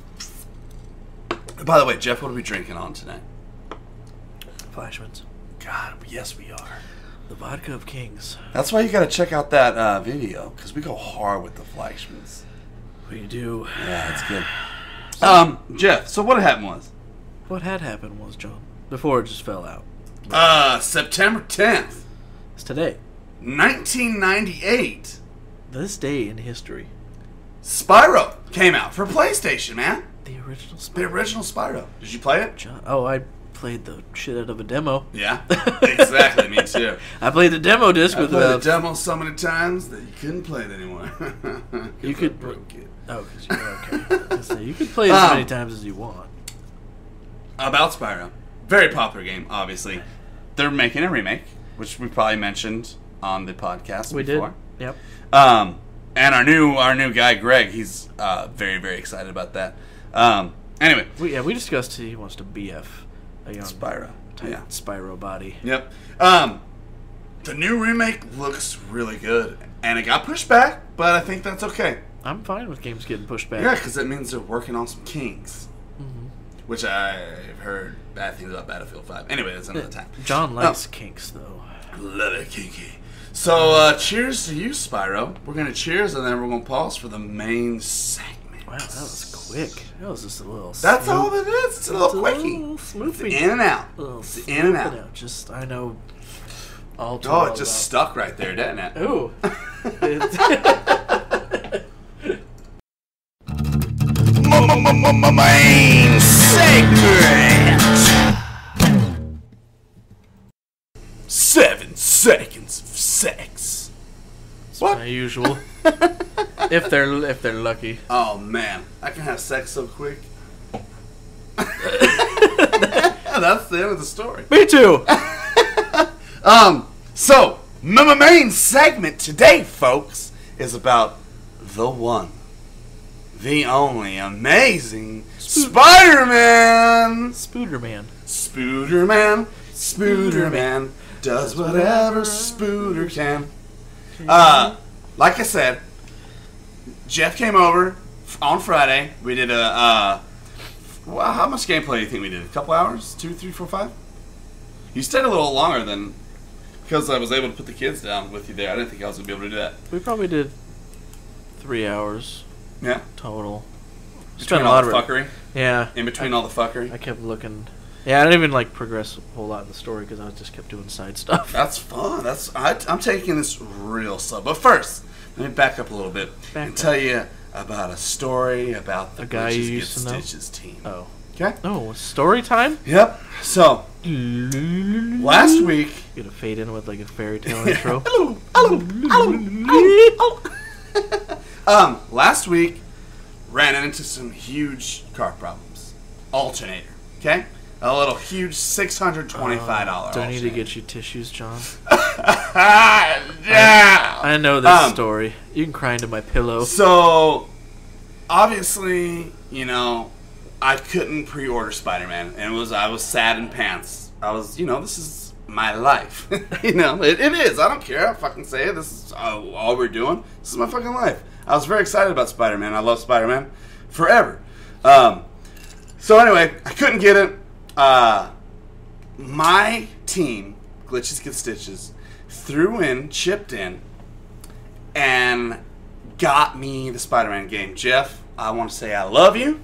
By the way, Jeff, what are we drinking on tonight? Flashmans. God, yes, we are. The vodka of kings. That's why you got to check out that uh, video, because we go hard with the Fleischmans. We do. Yeah, that's good. Um, Jeff, so what happened was? What had happened was, John, before it just fell out. Uh, September tenth, It's today. nineteen ninety-eight, This day in history. Spyro came out for PlayStation, man. The original The Spider. original Spyro. Did you play it? John. Oh, I played the shit out of a demo. Yeah, exactly. Me too. I played the demo disc I with played the. the demo so many times that you couldn't play it anymore. 'Cause You I could- broke it. Oh, because you're okay. I was gonna say, you can play it as Um, many times as you want. About Spyro. Very popular game, obviously. They're making a remake, which we probably mentioned on the podcast We before. did. Yep. Um, and our new our new guy Greg, he's uh, very very excited about that. Um, anyway, We, yeah, we discussed he wants to B F a young Spyro. type Yeah. Spyro body. Yep. Um, the new remake looks really good, and it got pushed back, but I think that's okay. I'm fine with games getting pushed back. Yeah, because it means they're working on some kinks, Mhm. which I've heard bad things about Battlefield five. Anyway, that's another time. John likes kinks, though. Love it, kinky. So, uh, cheers to you, Spyro. We're gonna cheers, and then we're gonna pause for the main segment. Wow, that was quick. That was just a little. That's smooth- all it is. It's a little quickie. little smoothie. In and out. A little It's in and smoothing out. Just I know. All too Oh, well it just stuck right there, didn't it? about- Ooh. Main segment. Seven seconds of sex. It's What? my usual. if they're if they're lucky. Oh man, I can have sex so quick. That's the end of the story. Me too. Um, so, my main segment today, folks, is about the one, the only amazing Spider-Man. Spooderman. Spooderman, Spooderman, does whatever Spooder can. Uh, like I said, Jeff came over f- on Friday. We did a, uh, well, how much gameplay do you think we did? A couple hours? Two, three, four, five? You stayed a little longer than, because I was able to put the kids down with you there. I didn't think I was going to be able to do that. We probably did three hours Yeah. total. Between a all lot the of fuckery. Yeah. In between all the fuckery. I kept looking. Yeah, I didn't even like progress a whole lot in the story because I just kept doing side stuff. That's fun. That's I, I'm taking this real slow. But first, let me back up a little bit Back and up. tell you about a story about the A guy you Glitches Get used to know? Stitches team. Oh. Okay. Oh, story time? Yep. So last week. You gotta fade in with like a fairy tale intro. Hello, hello, hello, hello, hello. um, last week ran into some huge car problems. Alternator. Okay. A little huge six hundred twenty-five dollar. Uh, do I need to get you tissues, John? yeah. I know this Um, story. You can cry into my pillow. So, obviously, you know, I couldn't pre-order Spider-Man, and it was I was sad in pants. I was, you know, this is my life. you know, it, it is. I don't care. I fucking say it. This is all, all we're doing. This is my fucking life. I was very excited about Spider-Man. I love Spider-Man forever. Um, so anyway, I couldn't get it. Uh, my team, Glitches Get Stitches, threw in, chipped in, and got me the Spider-Man game. Jeff, I want to say I love you.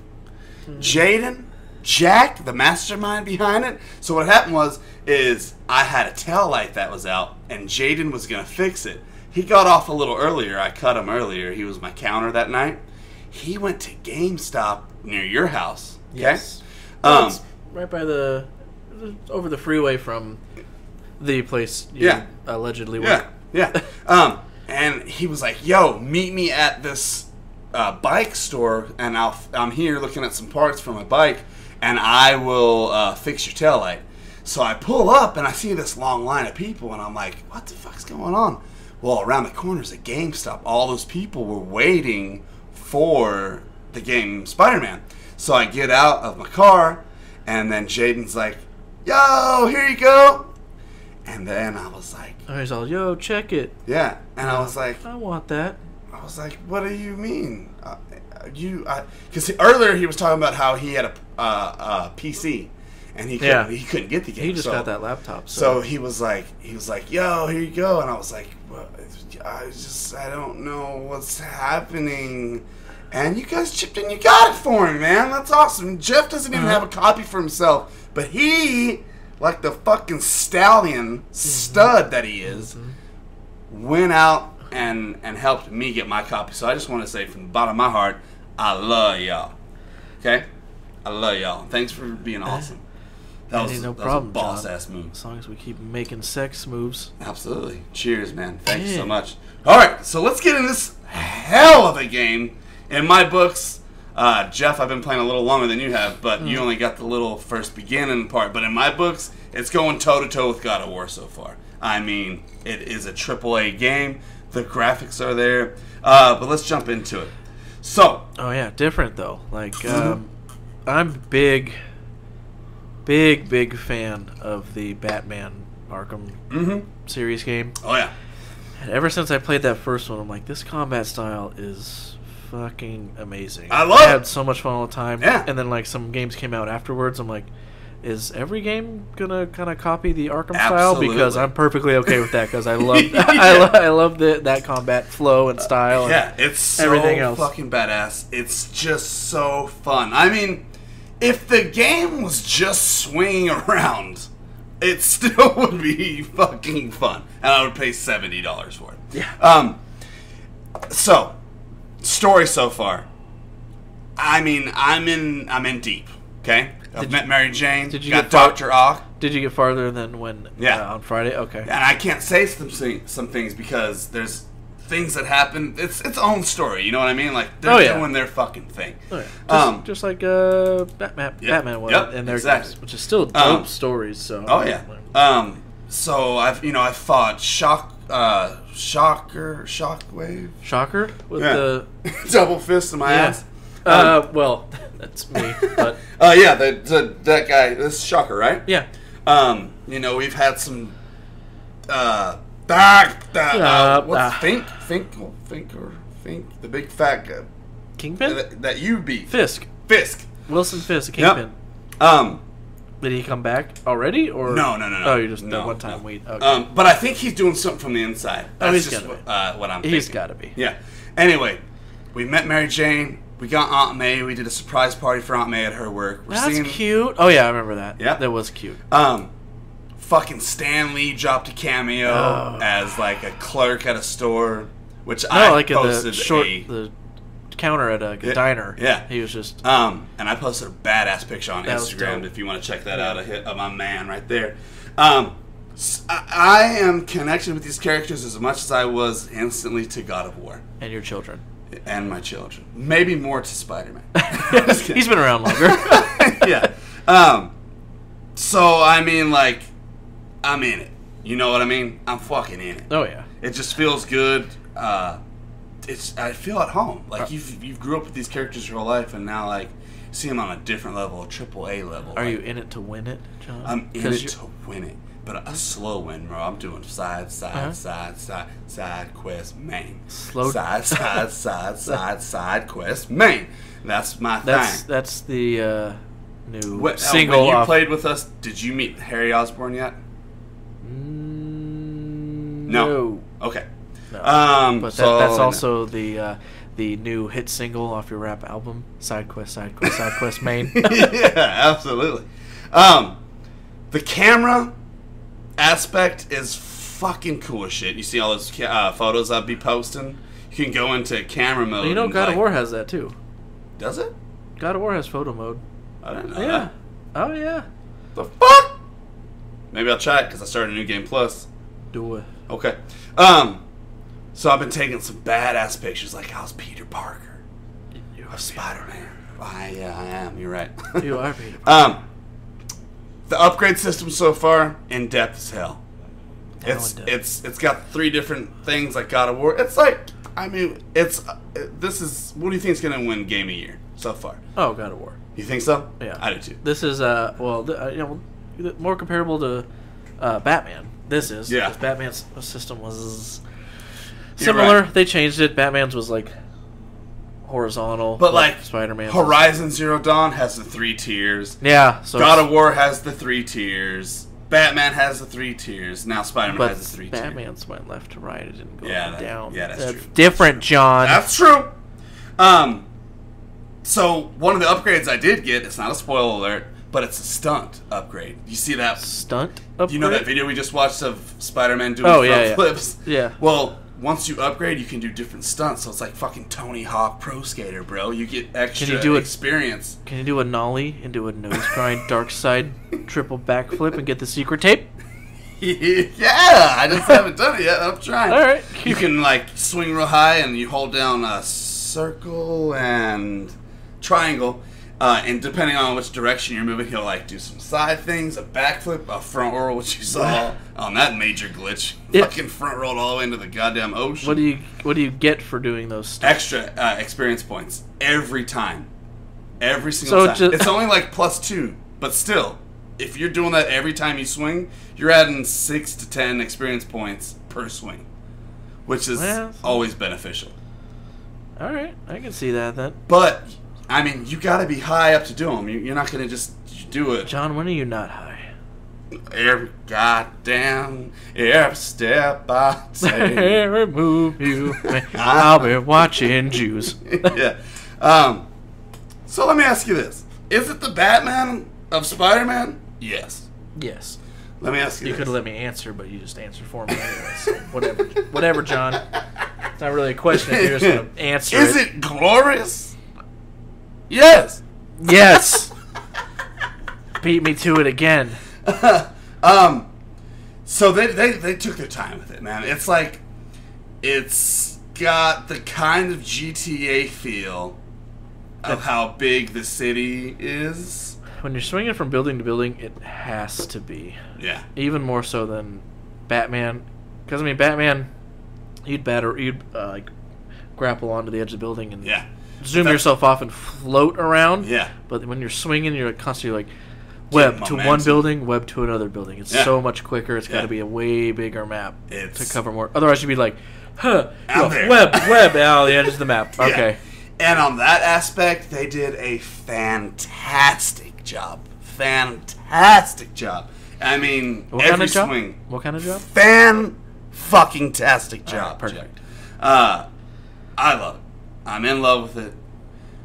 Jaden, Jack, the mastermind behind it. So what happened was, is I had a tail light that was out, and Jaden was going to fix it. He got off a little earlier. I cut him earlier. He was my counter that night. He went to GameStop near your house. Okay? Yes. Um, It's right by the, over the freeway from the place you Yeah. allegedly Yeah, work. yeah. um, and he was like, "Yo, meet me at this uh, bike store, and I'll I'm here looking at some parts for my bike, and I will uh, fix your taillight." So I pull up, and I see this long line of people, and I'm like, "What the fuck's going on?" Well, around the corner is a GameStop. All those people were waiting for the game Spider-Man. So I get out of my car, and then Jaden's like, "Yo, here you go." And then I was like, Oh, he's all, yo, check it. yeah. And I was like, I want that. I was like, what do you mean? Uh, you, because earlier he was talking about how he had a, uh, a P C, and he couldn't, Yeah. he couldn't get the game. He just so, got that laptop. So, So he was like, he was like, yo, here you go. And I was like, well, I just, I don't know what's happening. And you guys chipped in, you got it for him, man. That's awesome. Jeff doesn't even Uh-huh. have a copy for himself, but he, like the fucking stallion stud that he is, went out and and helped me get my copy. So I just want to say from the bottom of my heart, I love y'all. Okay, I love y'all. Thanks for being awesome. That was, Hey, no that problem, was a boss John. ass move. as long as we keep making sex moves. Absolutely. Cheers, man. Thank you Yeah. so much. All right, so let's get in this hell of a game. In my books, uh, Jeff, I've been playing a little longer than you have, but you only got the little first beginning part. But in my books, it's going toe-to-toe with God of War so far. I mean, it is a triple A game. The graphics are there. Uh, but let's jump into it. So, Oh yeah, different though. Like Mm-hmm. um, I'm big, big, big fan of the Batman Arkham mm-hmm. series game. Oh, yeah. And ever since I played that first one, I'm like, this combat style is fucking amazing. I love I it. had so much fun all the time. Yeah. And then like some games came out afterwards. I'm like, is every game gonna kind of copy the Arkham style? Because Absolutely. I'm perfectly okay with that. Because I love, I, lo- I love the that combat flow and style. And Yeah, it's so everything else. fucking badass. It's just so fun. I mean, if the game was just swinging around, it still would be fucking fun, and I would pay seventy dollars for it. Yeah. Um. So, story so far. I mean, I'm in. I'm in deep. Okay. I've Did met Mary Jane. did you got get far- Doctor Ock. Did you get farther than when? Yeah. Uh, on Friday. Okay. And I can't say some thing- some things because there's things that happen. It's its own story. You know what I mean? Like they're Oh, yeah. doing their fucking thing. Oh, yeah. Just, Um, just like uh, Batman, Yep, Batman was yep, in their exactly. games, which is still dope Um, stories. So. Oh yeah. Um. So I've you know I fought Shock uh Shocker Shockwave Shocker with Yeah. the. double fist in my Yeah. ass. Uh, well, that's me, but Uh yeah the, the that guy this is Shocker right? yeah. Um. You know we've had some. Uh. Ah, uh, uh, Uh, what's uh. Fink Fink or Fink or Fink the big fat guy Kingpin? that, that you beat Fisk. Fisk. Wilson Fisk, Yep. Kingpin. Um. Did he come back already? Or No, no, no, no. Oh, you're just no, that one time no. we. Okay. Um, but I think he's doing something from the inside. Oh, That's he's just gotta what, be. uh, what I'm He's thinking. got to be. Yeah. Anyway, we met Mary Jane. We got Aunt May. We did a surprise party for Aunt May at her work. We're That's seeing, cute. Oh yeah, I remember that. Yeah. That was cute. Um, fucking Stan Lee dropped a cameo Oh. as like a clerk at a store, which No, I like at posted the short a, the counter at a Yeah, diner. yeah. He was just um, and I posted a badass picture on That was Instagram dope. if you want to check that out. A hit of my man right there. Um, s- I, I am connected with these characters as much as I was instantly to God of War and your children. and my children. Maybe more to Spider-Man. He's been around longer. yeah. Um. So I mean, like, I'm in it. You know what I mean? I'm fucking in it. Oh yeah. It just feels good. Uh, it's I feel at home. Like you've you've grew up with these characters your whole life, and now like see them on a different level, a triple A level. Are like, you in it to win it, John? I'm in 'Cause it you're- to win it, but a slow win, bro. I'm doing side, side, Uh-huh. side, side, side quest main. Slow- side, side, side, side, side quest main. That's my That's thing. that's the uh, new What, single. uh, when you off. played with us, did you meet Harry Osborn yet? Mm, No. no. Okay. No. Um, But that, so- that's also the uh, the new hit single off your rap album, Side Quest, Side Quest, Side Quest Main. yeah, absolutely. Um, the camera aspect is fucking cool as shit. You see all those ca- uh, photos I'll be posting? You can go into camera mode. You know, and, God like- of War has that too. Does it? God of War has photo mode. I didn't know Yeah. that. Oh yeah. The fuck? Maybe I'll try it because I started a new game plus. Do it. Okay. Um, so I've been taking some badass pictures like I was Peter Parker You are of Spider-Man. I, yeah, I am. You're right. You are Peter Parker. Um, the upgrade system so far in depth as hell. How It's in-depth? it's it's got three different things like God of War. It's like I mean it's uh, this is what do you think is gonna win Game of the Year so far? Oh, God of War. You think so? Yeah. I do too. This is uh well th- uh, you know th- more comparable to uh, Batman. This is Yeah. 'cause Batman's system was You're similar. right. They changed it. Batman's was like horizontal, But like Spider-Man. Horizon Zero Dawn has the three tiers. Yeah. So God it's- of War has the three tiers. Batman has the three tiers. Now Spider-Man but has the three tiers. Batman's went left to right. It didn't go Yeah, up and that- down. yeah, that's true. different, John. That's true. Um, so one of the upgrades I did get, it's not a spoiler alert, but it's a stunt upgrade. You see that? Stunt upgrade. You know that video we just watched of Spider-Man doing Oh, front yeah, yeah. flips? Yeah. Well, once you upgrade, you can do different stunts. So it's like fucking Tony Hawk Pro Skater, bro. You get extra you do it- experience. Can you do a nollie and do a nose grind, dark side, triple backflip, and get the secret tape? Yeah, I just haven't done it yet. I'm trying. All right. You can like swing real high and you hold down a circle and triangle, uh, and depending on which direction you're moving, he'll like do some side things, a backflip, a front roll, which you saw on that major glitch. Yeah. Fucking front rolled all the way into the goddamn ocean. What do you What do you get for doing those stunts? Extra uh, experience points every time, every single So time. just- It's only like plus two, but still, if you're doing that every time you swing, you're adding six to ten experience points per swing, which is Well, always beneficial. All right, I can see that then. But I mean, you got to be high up to do them. You're not gonna just do it John, when are you not high? every goddamn every step I take. Every move you make, I'll be watching Jews. yeah. Um, so let me ask you this: is it the Batman of Spider-Man? Yes. Yes. Let me ask you. You this. could have let me answer, but you just answered for me anyway. So whatever, whatever, John. It's not really a question if you're just gonna answer Is it. it glorious? Yes. Yes. Beat me to it again. um, so they, they they took their time with it, man. It's like it's got the kind of G T A feel of how big the city is. When you're swinging from building to building, it has to be. Yeah. Even more so than Batman, because I mean, Batman, you'd batter, you'd uh, like grapple onto the edge of the building and Yeah. zoom That's- yourself off and float around. Yeah. But when you're swinging, you're constantly like web Getting to one momentum. building, web to another building. It's Yeah. so much quicker. It's got Yeah. to be a way bigger map It's- to cover more. Otherwise, you'd be like, huh, Out yo, there. web, web, out the edge of the map. Yeah. Okay. And on that aspect, they did a fantastic job. Fantastic job. I mean, What every kind of job? swing. What kind of job? Fan fucking tastic All right, job. perfect. Jack. Uh, I love it. I'm in love with it.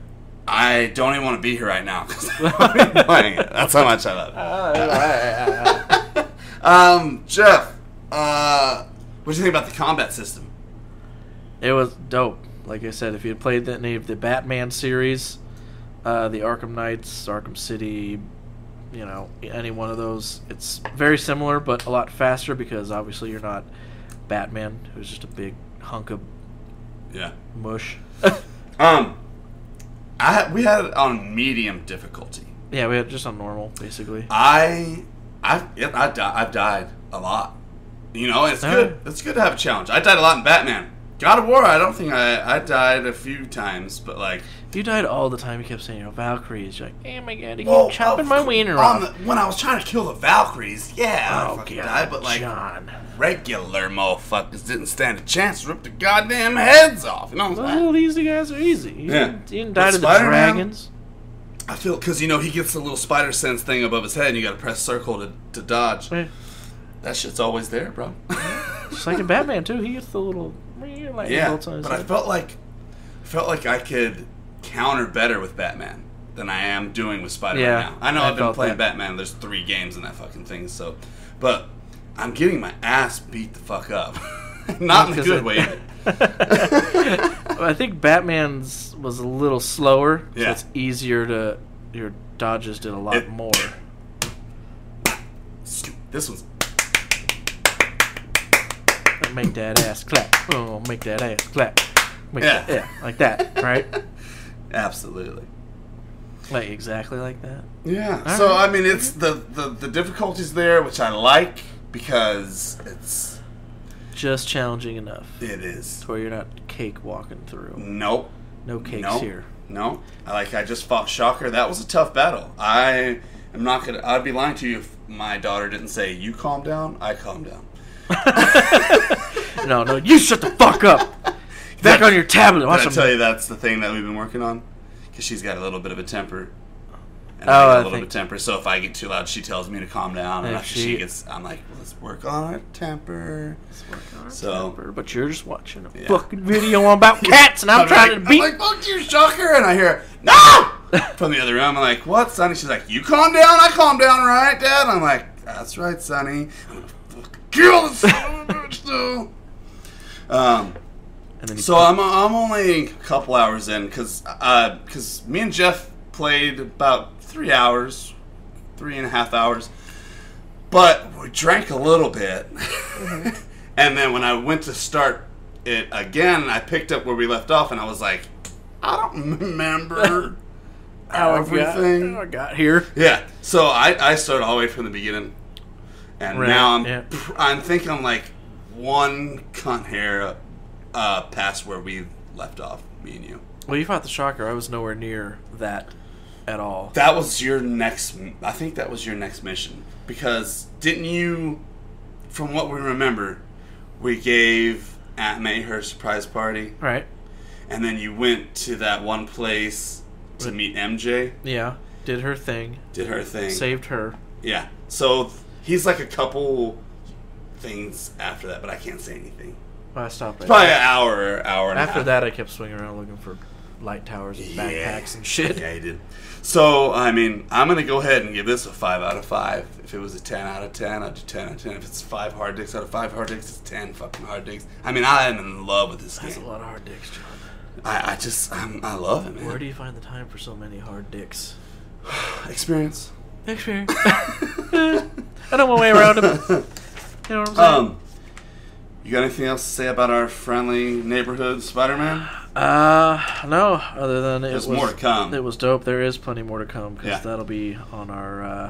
I don't even want to be here right now because I'm playing it. That's how much I love it. um, Jeff, uh, what do you think about the combat system? It was dope. Like I said, if you had played any of the Batman series, uh, the Arkham Knights, Arkham City, you know, any one of those, it's very similar, but a lot faster because obviously you're not Batman, who's just a big hunk of yeah mush. um, I we had it on medium difficulty. Yeah, we had it just on normal, basically. I, I, yeah, I di- I've died a lot. You know, it's All good. right. It's good to have a challenge. I died a lot in Batman. God of War, I don't think I I died a few times, but like You died all the time. You kept saying, you know, Valkyries. You're like, oh my god, you well, keep chopping of my course, wiener on off. the, when I was trying to kill the Valkyries, yeah, I Oh, fucking God, died, but like John. regular motherfuckers didn't stand a chance to rip the goddamn heads off. You know what I'm saying? Well, these guys are easy. You Yeah. didn't, you didn't die But to the Spider-Man- dragons. I feel because you know he gets the little spider sense thing above his head, and you got to press circle to, to dodge. Yeah. That shit's always there, bro. Just like in Batman, too. He gets the little lightning yeah, bolts on his but I head. felt like felt like I could counter better with Batman than I am doing with Spider-Man Yeah, now. I know I I've been felt playing that. Batman. There's three games in that fucking thing, so but I'm getting my ass beat the fuck up. Not in a Because good it- way. I think Batman's was a little slower, so Yeah. it's easier to... Your dodges did a lot It- more. This one's Make that ass clap. Oh, make that ass clap. Make Yeah. that, yeah, like that, right? absolutely. Like exactly like that. Yeah. All so right. I mean, it's the, the the difficulties there, which I like because it's Just challenging enough it is. to where you're not cake walking through. Nope. No cakes no, here. No. I like I just fought Shocker. That was a tough battle. I am not gonna. I'd be lying to you if my daughter didn't say, "You calm down." I calm down. No, no, you shut the fuck up. Back on your tablet. Watch Did I some. tell you that's the thing that we've been working on? Because she's got a little bit of a temper. And Oh, I got I a little think- bit of temper. So if I get too loud, she tells me to calm down. And If after she, she- gets, I'm like, well, let's work on our temper. So Temper, but you're just watching a Yeah. fucking video about cats, and I'm, I'm trying like, to beat. I'm like, fuck you, Shocker. And I hear, no! From the other room. I'm like, what, Sonny? She's like, you calm down. I calm down, right, Dad? I'm like, that's right, Sonny. I'm going to fucking kill this son of a bitch, though. Um, and then you so I'm, I'm only a couple hours in because uh, cause me and Jeff played about three hours, three and a half hours. But we drank a little bit. And then when I went to start it again, I picked up where we left off, and I was like, I don't remember how I got, everything. how I got here. Yeah, so I, I started all the way from the beginning, and Right, now I'm yeah. I'm thinking I'm like one cunt hair uh, past where we left off, me and you. Well, you fought the Shocker. I was nowhere near that at all. That was your next. I think that was your next mission because didn't you? From what we remember, we gave Aunt May her surprise party, Right? and then you went to that one place to meet M J. Yeah. Did her thing. Did her thing. Saved her. Yeah. So he's like a couple things after that, but I can't say anything. Well, I stopped. Right Probably there. an hour, hour and a half. After that, I kept swinging around looking for light towers and Yeah. backpacks and shit. Yeah, he did. So, I mean, I'm going to go ahead and give this a five out of five. If it was a ten out of ten, I'd do ten out of ten. If it's five hard dicks out of five hard dicks, it's ten fucking hard dicks. I mean, I am in love with this That's a game. lot of hard dicks, John. I, I just, I'm, I love it, man. Where do you find the time for so many hard dicks? Experience. Experience. I know my way around them. You know what I'm saying? Um, you got anything else to say about our friendly neighborhood Spider-Man? Uh, no. Other than it There's was more to come. It was dope. There is plenty more to come because Yeah. that'll be on our uh,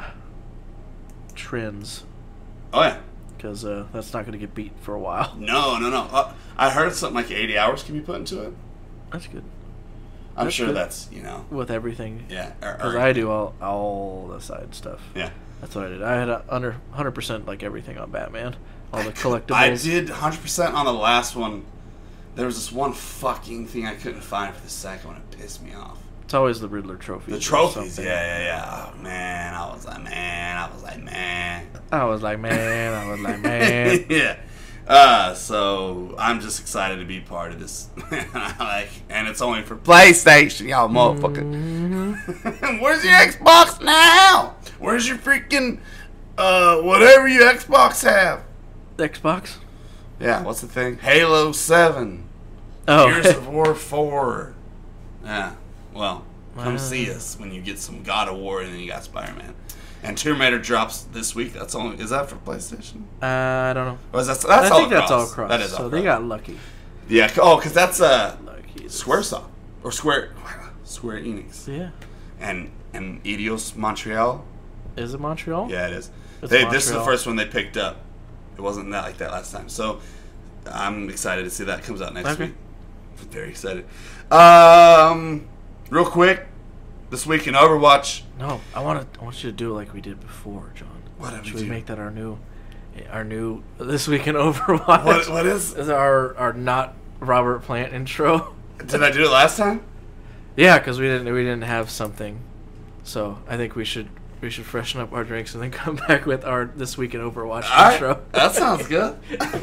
trends. Oh, yeah. Because uh, that's not going to get beat for a while. No, no, no. Uh, I heard something like eighty hours can be put into it. That's good I'm That's sure good. that's, you know, with everything. yeah. or- Because or- I do all all the side stuff. Yeah. That's what I did. I had a under one hundred percent like everything on Batman. All the collectibles. I did one hundred percent on the last one. There was this one fucking thing I couldn't find for the second one. It pissed me off. It's always the Riddler trophies. The or trophies, something. yeah, yeah, yeah. Oh, man, I was like, man, I was like, man. I was like, man. I was like, man. yeah. Uh, so I'm just excited to be part of this. Like, and it's only for PlayStation, y'all motherfucker. Mm-hmm. Where's your Xbox now? Where's your freaking uh whatever your Xbox have? Xbox. Yeah, what's the thing? Halo seven. Oh, Gears of War four. Yeah. Well, come Wow. see us when you get some God of War and then you got Spider-Man. And Tomb Raider drops this week. That's only is that for PlayStation? uh, I don't know. Or is that, that's I all think that's all across. cross. That is all so cross. they got lucky. Yeah. Oh, because that's uh, Lucky. Squaresoft or Square Square Enix Yeah. and and Eidos Montreal. Is it Montreal? Yeah, it is. It's They, this is the Montreal. first one they picked up. It wasn't that like that last time. So I'm excited to see that comes out next Okay. week. Very excited. Um, real quick, this week in Overwatch. No, I want to. I want you to do it like we did before, John. What did we Should we do? make that our new, our new this week in Overwatch? What what is? Is our our not Robert Plant intro? Did I do it last time? Yeah, because we didn't we didn't have something, so I think we should we should freshen up our drinks and then come back with our this week in Overwatch All intro. right, that sounds good.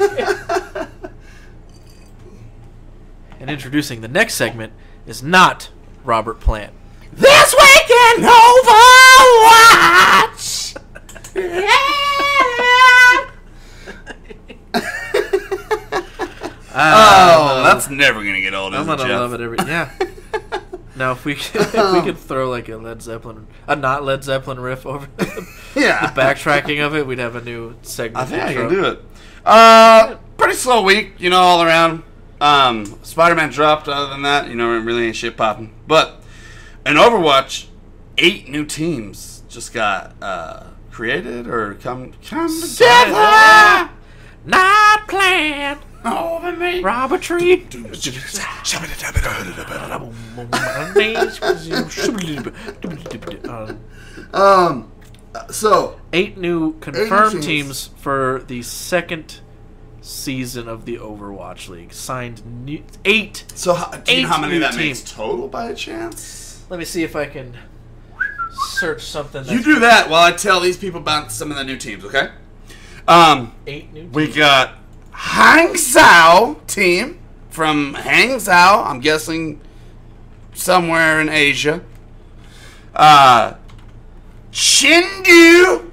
And introducing the next segment is not Robert Plant. This week in Overwatch. Oh, that's never gonna get old, is I'm it, gonna Jeff? love it every yeah. Now if we could, if we could throw like a Led Zeppelin, a not Led Zeppelin riff over the, Yeah. the backtracking of it, we'd have a new segment. I think I intro. can do it. Uh, pretty slow week, you know, all around. Um, Spider-Man dropped. Other than that, you know, it really ain't shit popping. But in Overwatch, eight new teams just got uh, created or come come together. Not planned. Over me. Robert Tree. Um, so Eight new confirmed teams. teams for the second season of the Overwatch League. Signed new, eight. so how, do you know how Eight many new that makes teams. total by chance? Let me see if I can search something. You do that while I tell these people about some of the new teams, okay? Um, Eight new teams. we got Hangzhou team from Hangzhou, I'm guessing somewhere in Asia. Uh, Chengdu,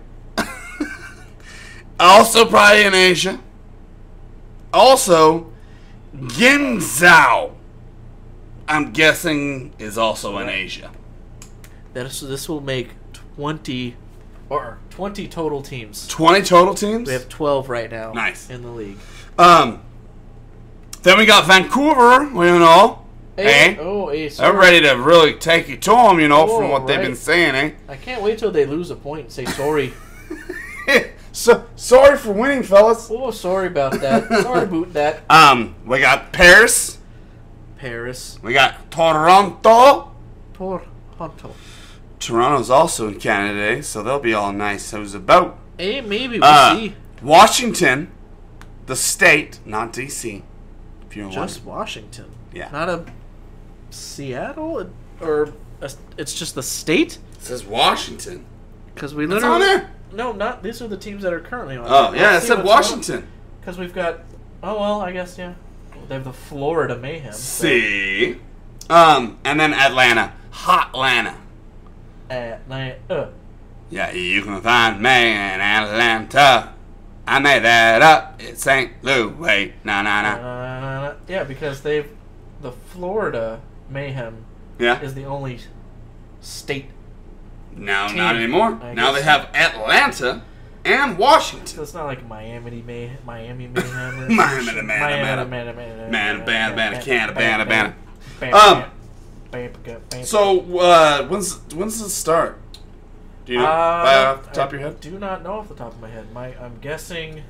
also probably in Asia. Also, Ginzhou, I'm guessing is also in Asia. That is, so this will make twenty or twenty total teams. twenty total teams? We have twelve right now. Nice. In the league. Um, then we got Vancouver, you know. Hey, Eh? oh, hey, They're sorry. ready to really take you to them, you know, from Oh, what they've right. been saying, eh? I can't wait till they lose a point and say sorry. So sorry for winning, fellas. Oh, sorry about that. Sorry about that. Um, we got Paris. Paris. We got Toronto. Toronto. Toronto's also in Canada, eh? So they'll be all nice. How's about? Hey, maybe we'll Uh, see. Washington, the state, not D C. If you're Just wondering. Washington. Yeah. Not a Seattle or a, it's just the state. It says Washington. Because we It's literally on there. No, not these are the teams that are currently on. Oh yeah, it said Washington. Because we've got. Oh well, I guess yeah. They have the Florida Mayhem. so- See. Um, and then Atlanta, Hot Atlanta. Atlanta. Yeah, you can find me in Atlanta. I made that up. It's Saint Louis. Nah, nah, nah. Uh, yeah, because they've the Florida Mayhem Yeah. is the only state. Now, team, not anymore. I Now they guess. have Atlanta and Washington. So it's not like Miami May Miami Mayhem. or Miami, some shit. man, Miami, man, man, man, man, bana, bana, canna, bana, bana, bana. bana, Um, bana, bana. So, uh, when's when's the start? Do you know? Uh, by off the top I of your head? do not know off the top of my head. My, I'm guessing.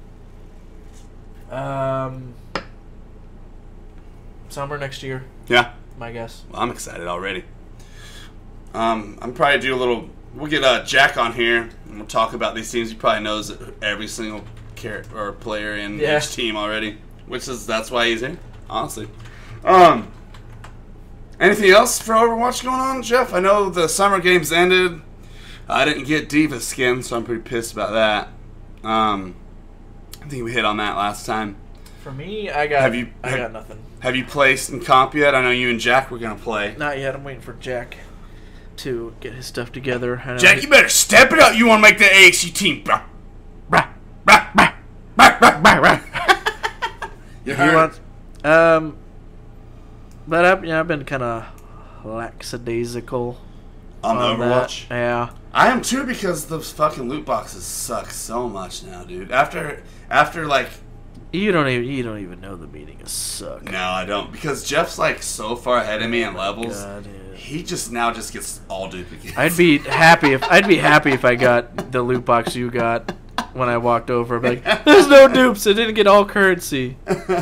Um, summer next year. Yeah. My guess. Well, I'm excited already. Um, I'm probably do a little. We'll get uh, Jack on here and we'll talk about these teams. He probably knows every single character or player in Yeah. each team already, which is that's why he's here. Honestly. Um. Anything else for Overwatch going on, Jeff? I know the summer games ended. I didn't get Diva skin, so I'm pretty pissed about that. Um, I think we hit on that last time. For me, I got Have you- I have- got nothing. Have you placed in comp yet? I know you and Jack were gonna play. Not yet. I'm waiting for Jack to get his stuff together. I know Jack, he- you better step it up. You want to make the A X U team, bro. Brah, brah, brah, brah, brah, brah, brah. You he heard? wants. Um, but I've, yeah, I've been kind of lackadaisical on the on Overwatch. that. Yeah. I am too because those fucking loot boxes suck so much now, dude. After after like You don't even you don't even know the meaning of suck. no, I don't because Jeff's like so far ahead of me in levels. God, yeah. He just now just gets all duplicates. I'd be happy if I'd be happy if I got the loot box you got when I walked over. I'd be like, there's no dupes. I didn't get all currency.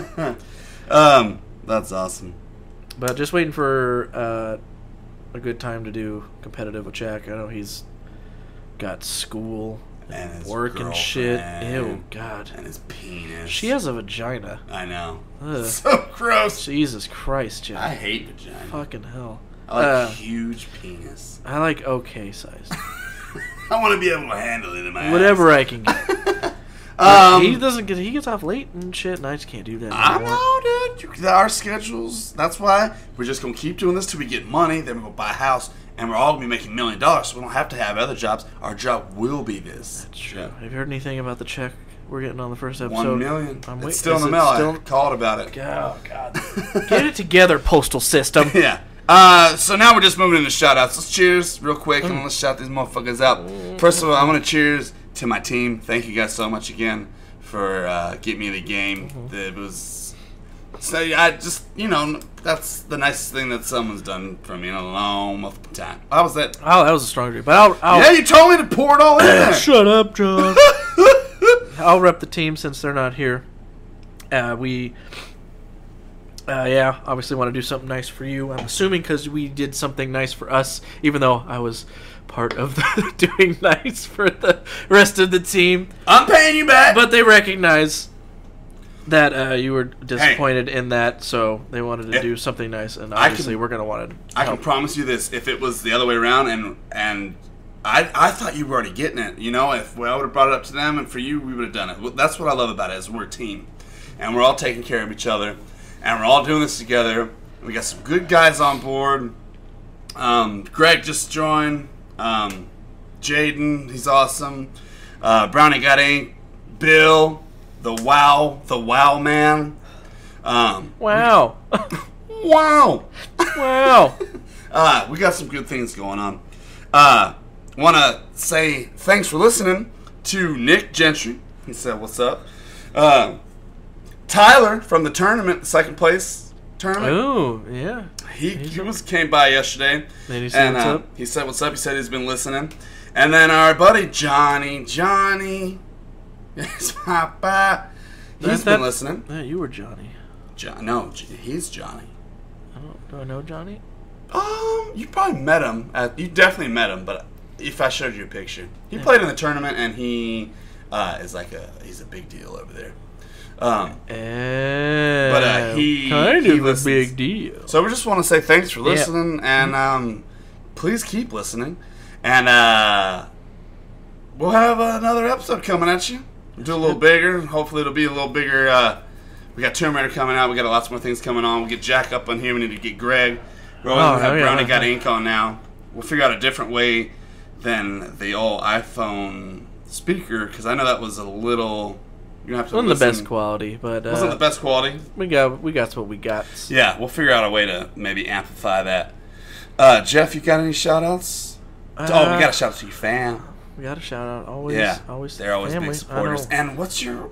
um, that's awesome. But just waiting for uh, a good time to do competitive with Jack. I know he's got school And and his work and shit. girlfriend. Ew, God. And his penis. She has a vagina. I know. Ugh. So gross. Jesus Christ, Jack. I hate vagina. Fucking hell. I like Uh, huge penis. I like okay size. I want to be able to handle it in my Whatever ass. I can get. Um, he doesn't get. He gets off late and shit, and I just can't do that. I anymore. know, dude. You- Our schedules. That's why we're just gonna keep doing this till we get money. Then we go buy a house, and we're all gonna be making a million dollars. So we don't have to have other jobs. Our job will be this. That's true. Have you heard anything about the check we're getting on the first episode? One million. I'm It's wait- still in is the it mail. still- I called about it. Oh God! Get it together, postal system. Yeah. Uh, so now we're just moving into shout outs. Let's cheers real quick Mm. and let's shout these motherfuckers out. First of all, I want to cheers to my team. Thank you guys so much again for uh, getting me the game. Mm-hmm. It was so I just you know that's the nicest thing that someone's done for me in a long motherfucking time. How was that? Oh, that was a strong drink, but I'll. I'll Yeah, you told me to pour it all in there. Shut up, John. I'll rep the team since they're not here. Uh, we, uh, yeah, obviously want to do something nice for you. I'm assuming because we did something nice for us, even though I was part of the doing nice for the rest of the team. I'm paying you back. But they recognize that uh, you were disappointed in that, so they wanted to If- do something nice, and I obviously can- we're gonna want to. I can promise you this: if it was the other way around, and and I I thought you were already getting it, you know, if well, I would have brought it up to them, and for you, we would have done it. Well, that's what I love about it is we're a team, and we're all taking care of each other, and we're all doing this together. We got some good guys on board. Um, Greg just joined. Um, Jaden, he's awesome. Uh, Brownie got ink. Bill, the wow, the wow man. Um, Wow, wow. wow. Uh, we got some good things going on. Uh, want to say thanks for listening to Nick Gentry. He said, "What's up?" Uh, Tyler from the tournament, the second place tournament. Oh yeah. He He's he up. was came by yesterday. Did he say and, what's uh, up? He said, "What's up?" He said he's been listening. And then our buddy Johnny, Johnny, yes, Papa, he's That- been that- listening. Yeah, you were Johnny. John, no, J- he's Johnny. I don't, do I know Johnny? Um, you probably met him. At, you definitely met him, but if I showed you a picture, he played in the tournament, and he uh, is like a he's a big deal over there. Um, Eh, But, uh, he- kind he of a listens. big deal. so we just want to say thanks for Yeah. listening, and um, please keep listening, and uh, we'll have another episode coming at you. We'll do a little bigger. Hopefully, it'll be a little bigger. Uh, we got Tomb Raider coming out. We got lots more things coming on. We'll get Jack up on here. We need to get Greg. We're always Oh, gonna have hell yeah. Brownie got ink on now. We'll figure out a different way than the old iPhone speaker because I know that was a little. You have to. Wasn't the listen. best quality, but uh, Wasn't the best quality. we got we got what we got. Yeah, we'll figure out a way to maybe amplify that. Uh, Jeff, you got any shout outs? Uh, oh, we got to shout out to your fam. We got a shout out always. Yeah, always. they're always family. big I supporters. know. And what's your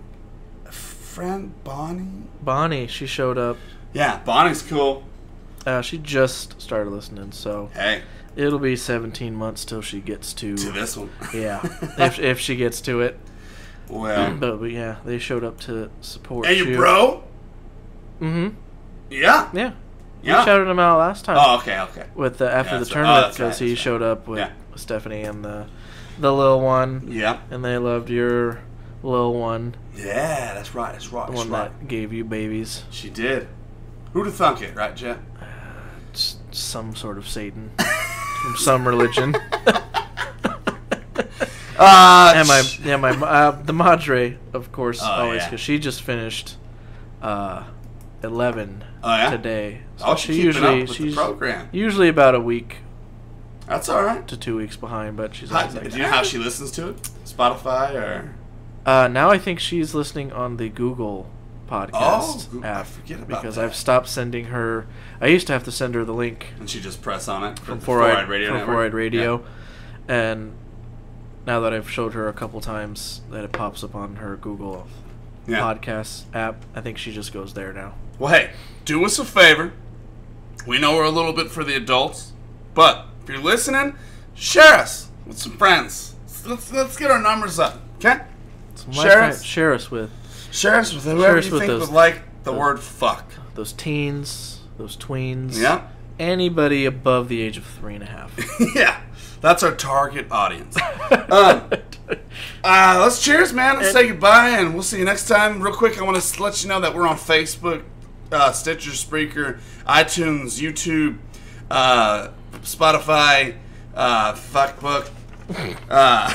friend Bonnie? Bonnie, she showed up. Yeah, Bonnie's cool. Uh, she just started listening, so Hey, it'll be seventeen months till she gets to. to this one. Yeah, if if she gets to it. Well, But, but yeah, they showed up to support hey, you. you bro. Mm-hmm. Yeah. Yeah. Yeah. We shouted him out last time. Oh, okay, okay. With the after Yeah, the that's right. Oh, tournament that's right, because he that's right. showed up with Yeah. Stephanie and the the little one, Yeah. and they loved your little one, Yeah, that's right. That's right. the That's one right. that gave you babies. She did. Who'd have thunk it, right, Jeff? S- some sort of Satan from some religion. Uh, And my yeah my uh, the Madre, of course, Oh, always, yeah. because she just finished uh, eleven Oh, yeah? today. So Oh, she she's keeping usually up with she's the program. usually about a week That's all right. to two weeks behind, but she's How, always like, do you know how she listens to it? Spotify or? Uh, now I think she's listening on the Google podcast Oh, I app forget about because that. I've stopped sending her. I used to have to send her the link And she just press on it from the Fluoride Radio from Network? Fluoride Radio, and now that I've showed her a couple times that it pops up on her Google Yeah. yeah. podcast app, I think she just goes there now. Well, hey, do us a favor. We know we're a little bit for the adults, but if you're listening, share us with some friends. Let's, let's, let's get our numbers up, okay? So my Share friend- us. share us with Share us with whoever Share us you with think those- would like the those- word fuck. those teens, those tweens, Yeah? anybody above the age of three and a half. Yeah. That's our target audience. um, uh, let's cheers, man. Let's say goodbye, and we'll see you next time. Real quick, I want to let you know that we're on Facebook, uh, Stitcher, Spreaker, iTunes, YouTube, uh, Spotify, uh, Fuckbook, uh,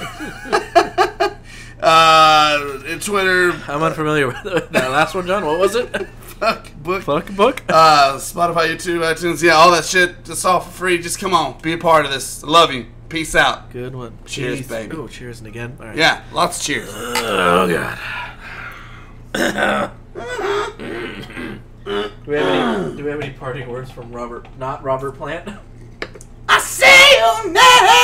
uh, and Twitter, I'm unfamiliar with that last one, John. What was it? Fuckbook, Fuck book. uh, Spotify, YouTube, iTunes, yeah, all that shit. Just all for free. Just come on, be a part of this. Love you. Peace out. Good one. Cheers, Peace. baby. Oh, cheers and again. All right. Yeah, lots of cheers. Oh god. do we have any? Do we have any parting words from Robert? Not Robert Plant. I see you now.